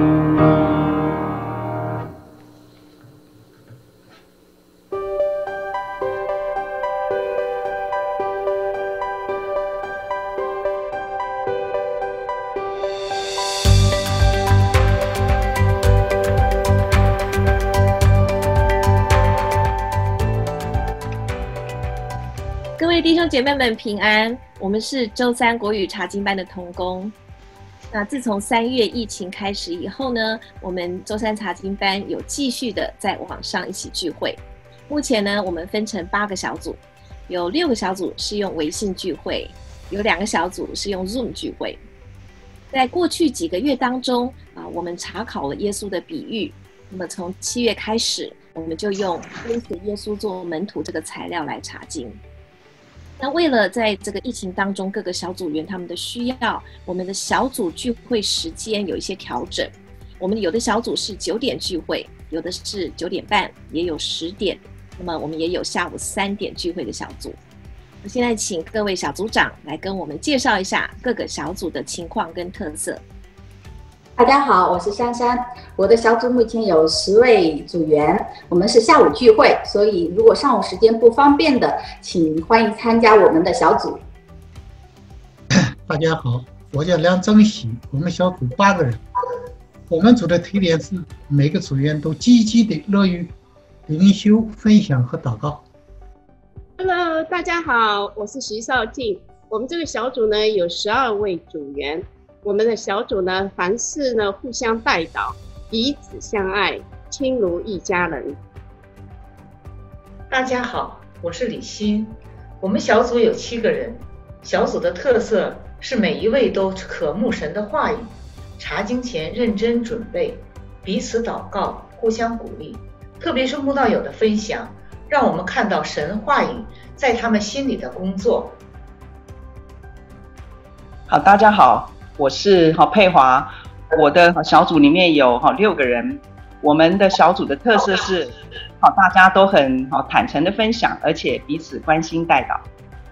各位弟兄姐妹们平安，我们是周三国语查经班的同工。那自从三月疫情开始以后呢，我们周三查经班有继续的在网上一起聚会。目前呢，我们分成八个小组，有六个小组是用微信聚会，有两个小组是用 Zoom 聚会。在过去几个月当中啊，我们查考了耶稣的比喻。那么从七月开始，我们就用跟随耶稣做门徒这个材料来查经。那为了在这个疫情当中各个小组员他们的需要，我们的小组聚会时间有一些调整。我们有的小组是九点聚会，有的是九点半，也有十点。那么我们也有下午三点聚会的小组。那现在请各位小组长来跟我们介绍一下各个小组的情况跟特色。 大家好，我是珊珊。我的小组目前有十位组员，我们是下午聚会，所以如果上午时间不方便的，请欢迎参加我们的小组。 大家好，我叫梁正喜，我们小组八个人。我们组的特点是每个组员都积极的乐于灵修、分享和祷告。 Hello， 大家好，我是徐少静。我们这个小组呢有十二位组员。我们的小组呢，凡事呢互相代祷，彼此相爱，亲如一家人。 大家好，我是李欣。我们小组有七个人，小组的特色是每一位都渴慕神的话语，查经前认真准备，彼此祷告，互相鼓励。特别是慕道友的分享，让我们看到神话语在他们心里的工作。 好，大家好。我是好佩华，我的小组里面有好六个人。我们的小组的特色是好，大家都很好坦诚的分享，而且彼此关心带导。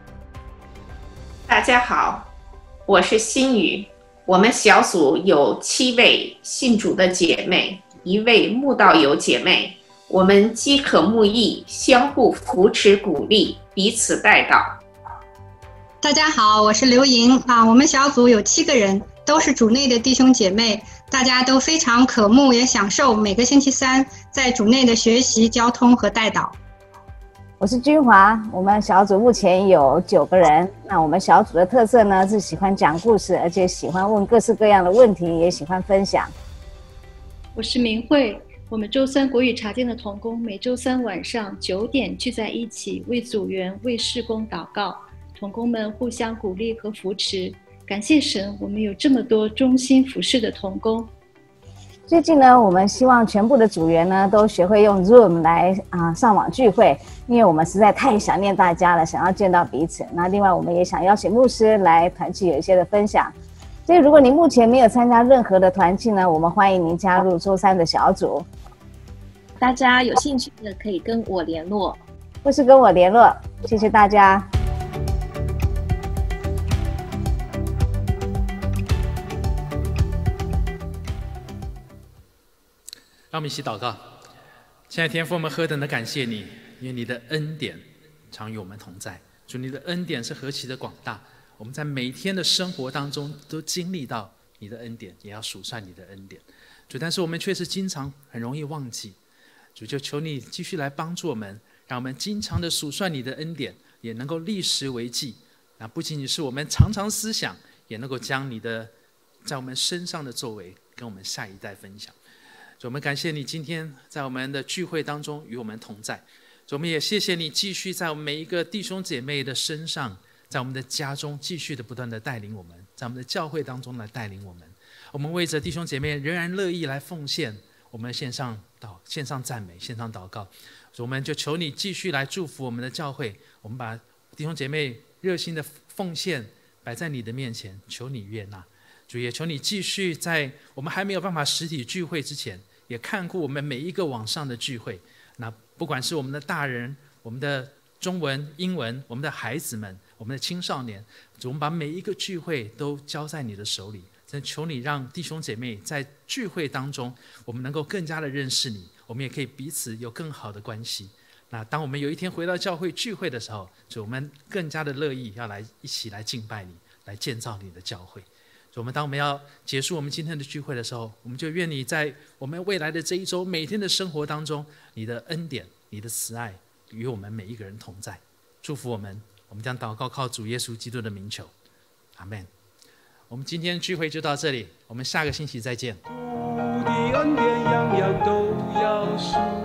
大家好，我是心宇。我们小组有七位信主的姐妹，一位慕道友姐妹。我们饥渴慕义，相互扶持鼓励，彼此带导。 大家好，我是刘莹啊。我们小组有七个人，都是主内的弟兄姐妹，大家都非常渴慕，也享受每个星期三在主内的学习、交通和带导。 我是君华，我们小组目前有九个人。那我们小组的特色呢，是喜欢讲故事，而且喜欢问各式各样的问题，也喜欢分享。 我是明慧，我们周三国语茶间的同工每周三晚上九点聚在一起，为组员、为事工祷告，同工们互相鼓励和扶持。感谢神，我们有这么多忠心服侍的同工。 最近呢，我们希望全部的组员呢都学会用 Zoom 来啊、呃、上网聚会，因为我们实在太想念大家了，想要见到彼此。那另外，我们也想邀请牧师来团契有一些的分享。所以，如果您目前没有参加任何的团契呢，我们欢迎您加入周三的小组。 大家有兴趣的可以跟我联络， 或是跟我联络。谢谢大家。 让我们一起祷告。亲爱的天父，我们何等的感谢你，因为你的恩典常与我们同在。主，你的恩典是何其的广大，我们在每天的生活当中都经历到你的恩典，也要数算你的恩典。主，但是我们却是经常很容易忘记。主，就求你继续来帮助我们，让我们经常的数算你的恩典，也能够立时为记。那不仅仅是我们常常思想，也能够将你的在我们身上的作为跟我们下一代分享。主，我们感谢你今天在我们的聚会当中与我们同在。主，我们也谢谢你继续在我们每一个弟兄姐妹的身上，在我们的家中继续的不断的带领我们，在我们的教会当中来带领我们。我们为着弟兄姐妹仍然乐意来奉献，我们线上祷线上赞美，线上祷告。主，我们就求你继续来祝福我们的教会，我们把弟兄姐妹热心的奉献摆在你的面前，求你悦纳。主，也求你继续在我们还没有办法实体聚会之前，也看顾我们每一个网上的聚会。那不管是我们的大人，我们的中文、英文，我们的孩子们，我们的青少年，主，我们把每一个聚会都交在你的手里。真求你让弟兄姐妹在聚会当中，我们能够更加的认识你，我们也可以彼此有更好的关系。那当我们有一天回到教会聚会的时候，主，我们更加的乐意要来一起来敬拜你，来建造你的教会。我们当我们要结束我们今天的聚会的时候，我们就愿你在我们未来的这一周每天的生活当中，你的恩典、你的慈爱与我们每一个人同在，祝福我们。我们将祷告靠主耶稣基督的名求，阿们。我们今天聚会就到这里，我们下个星期再见。主的恩典样样都要数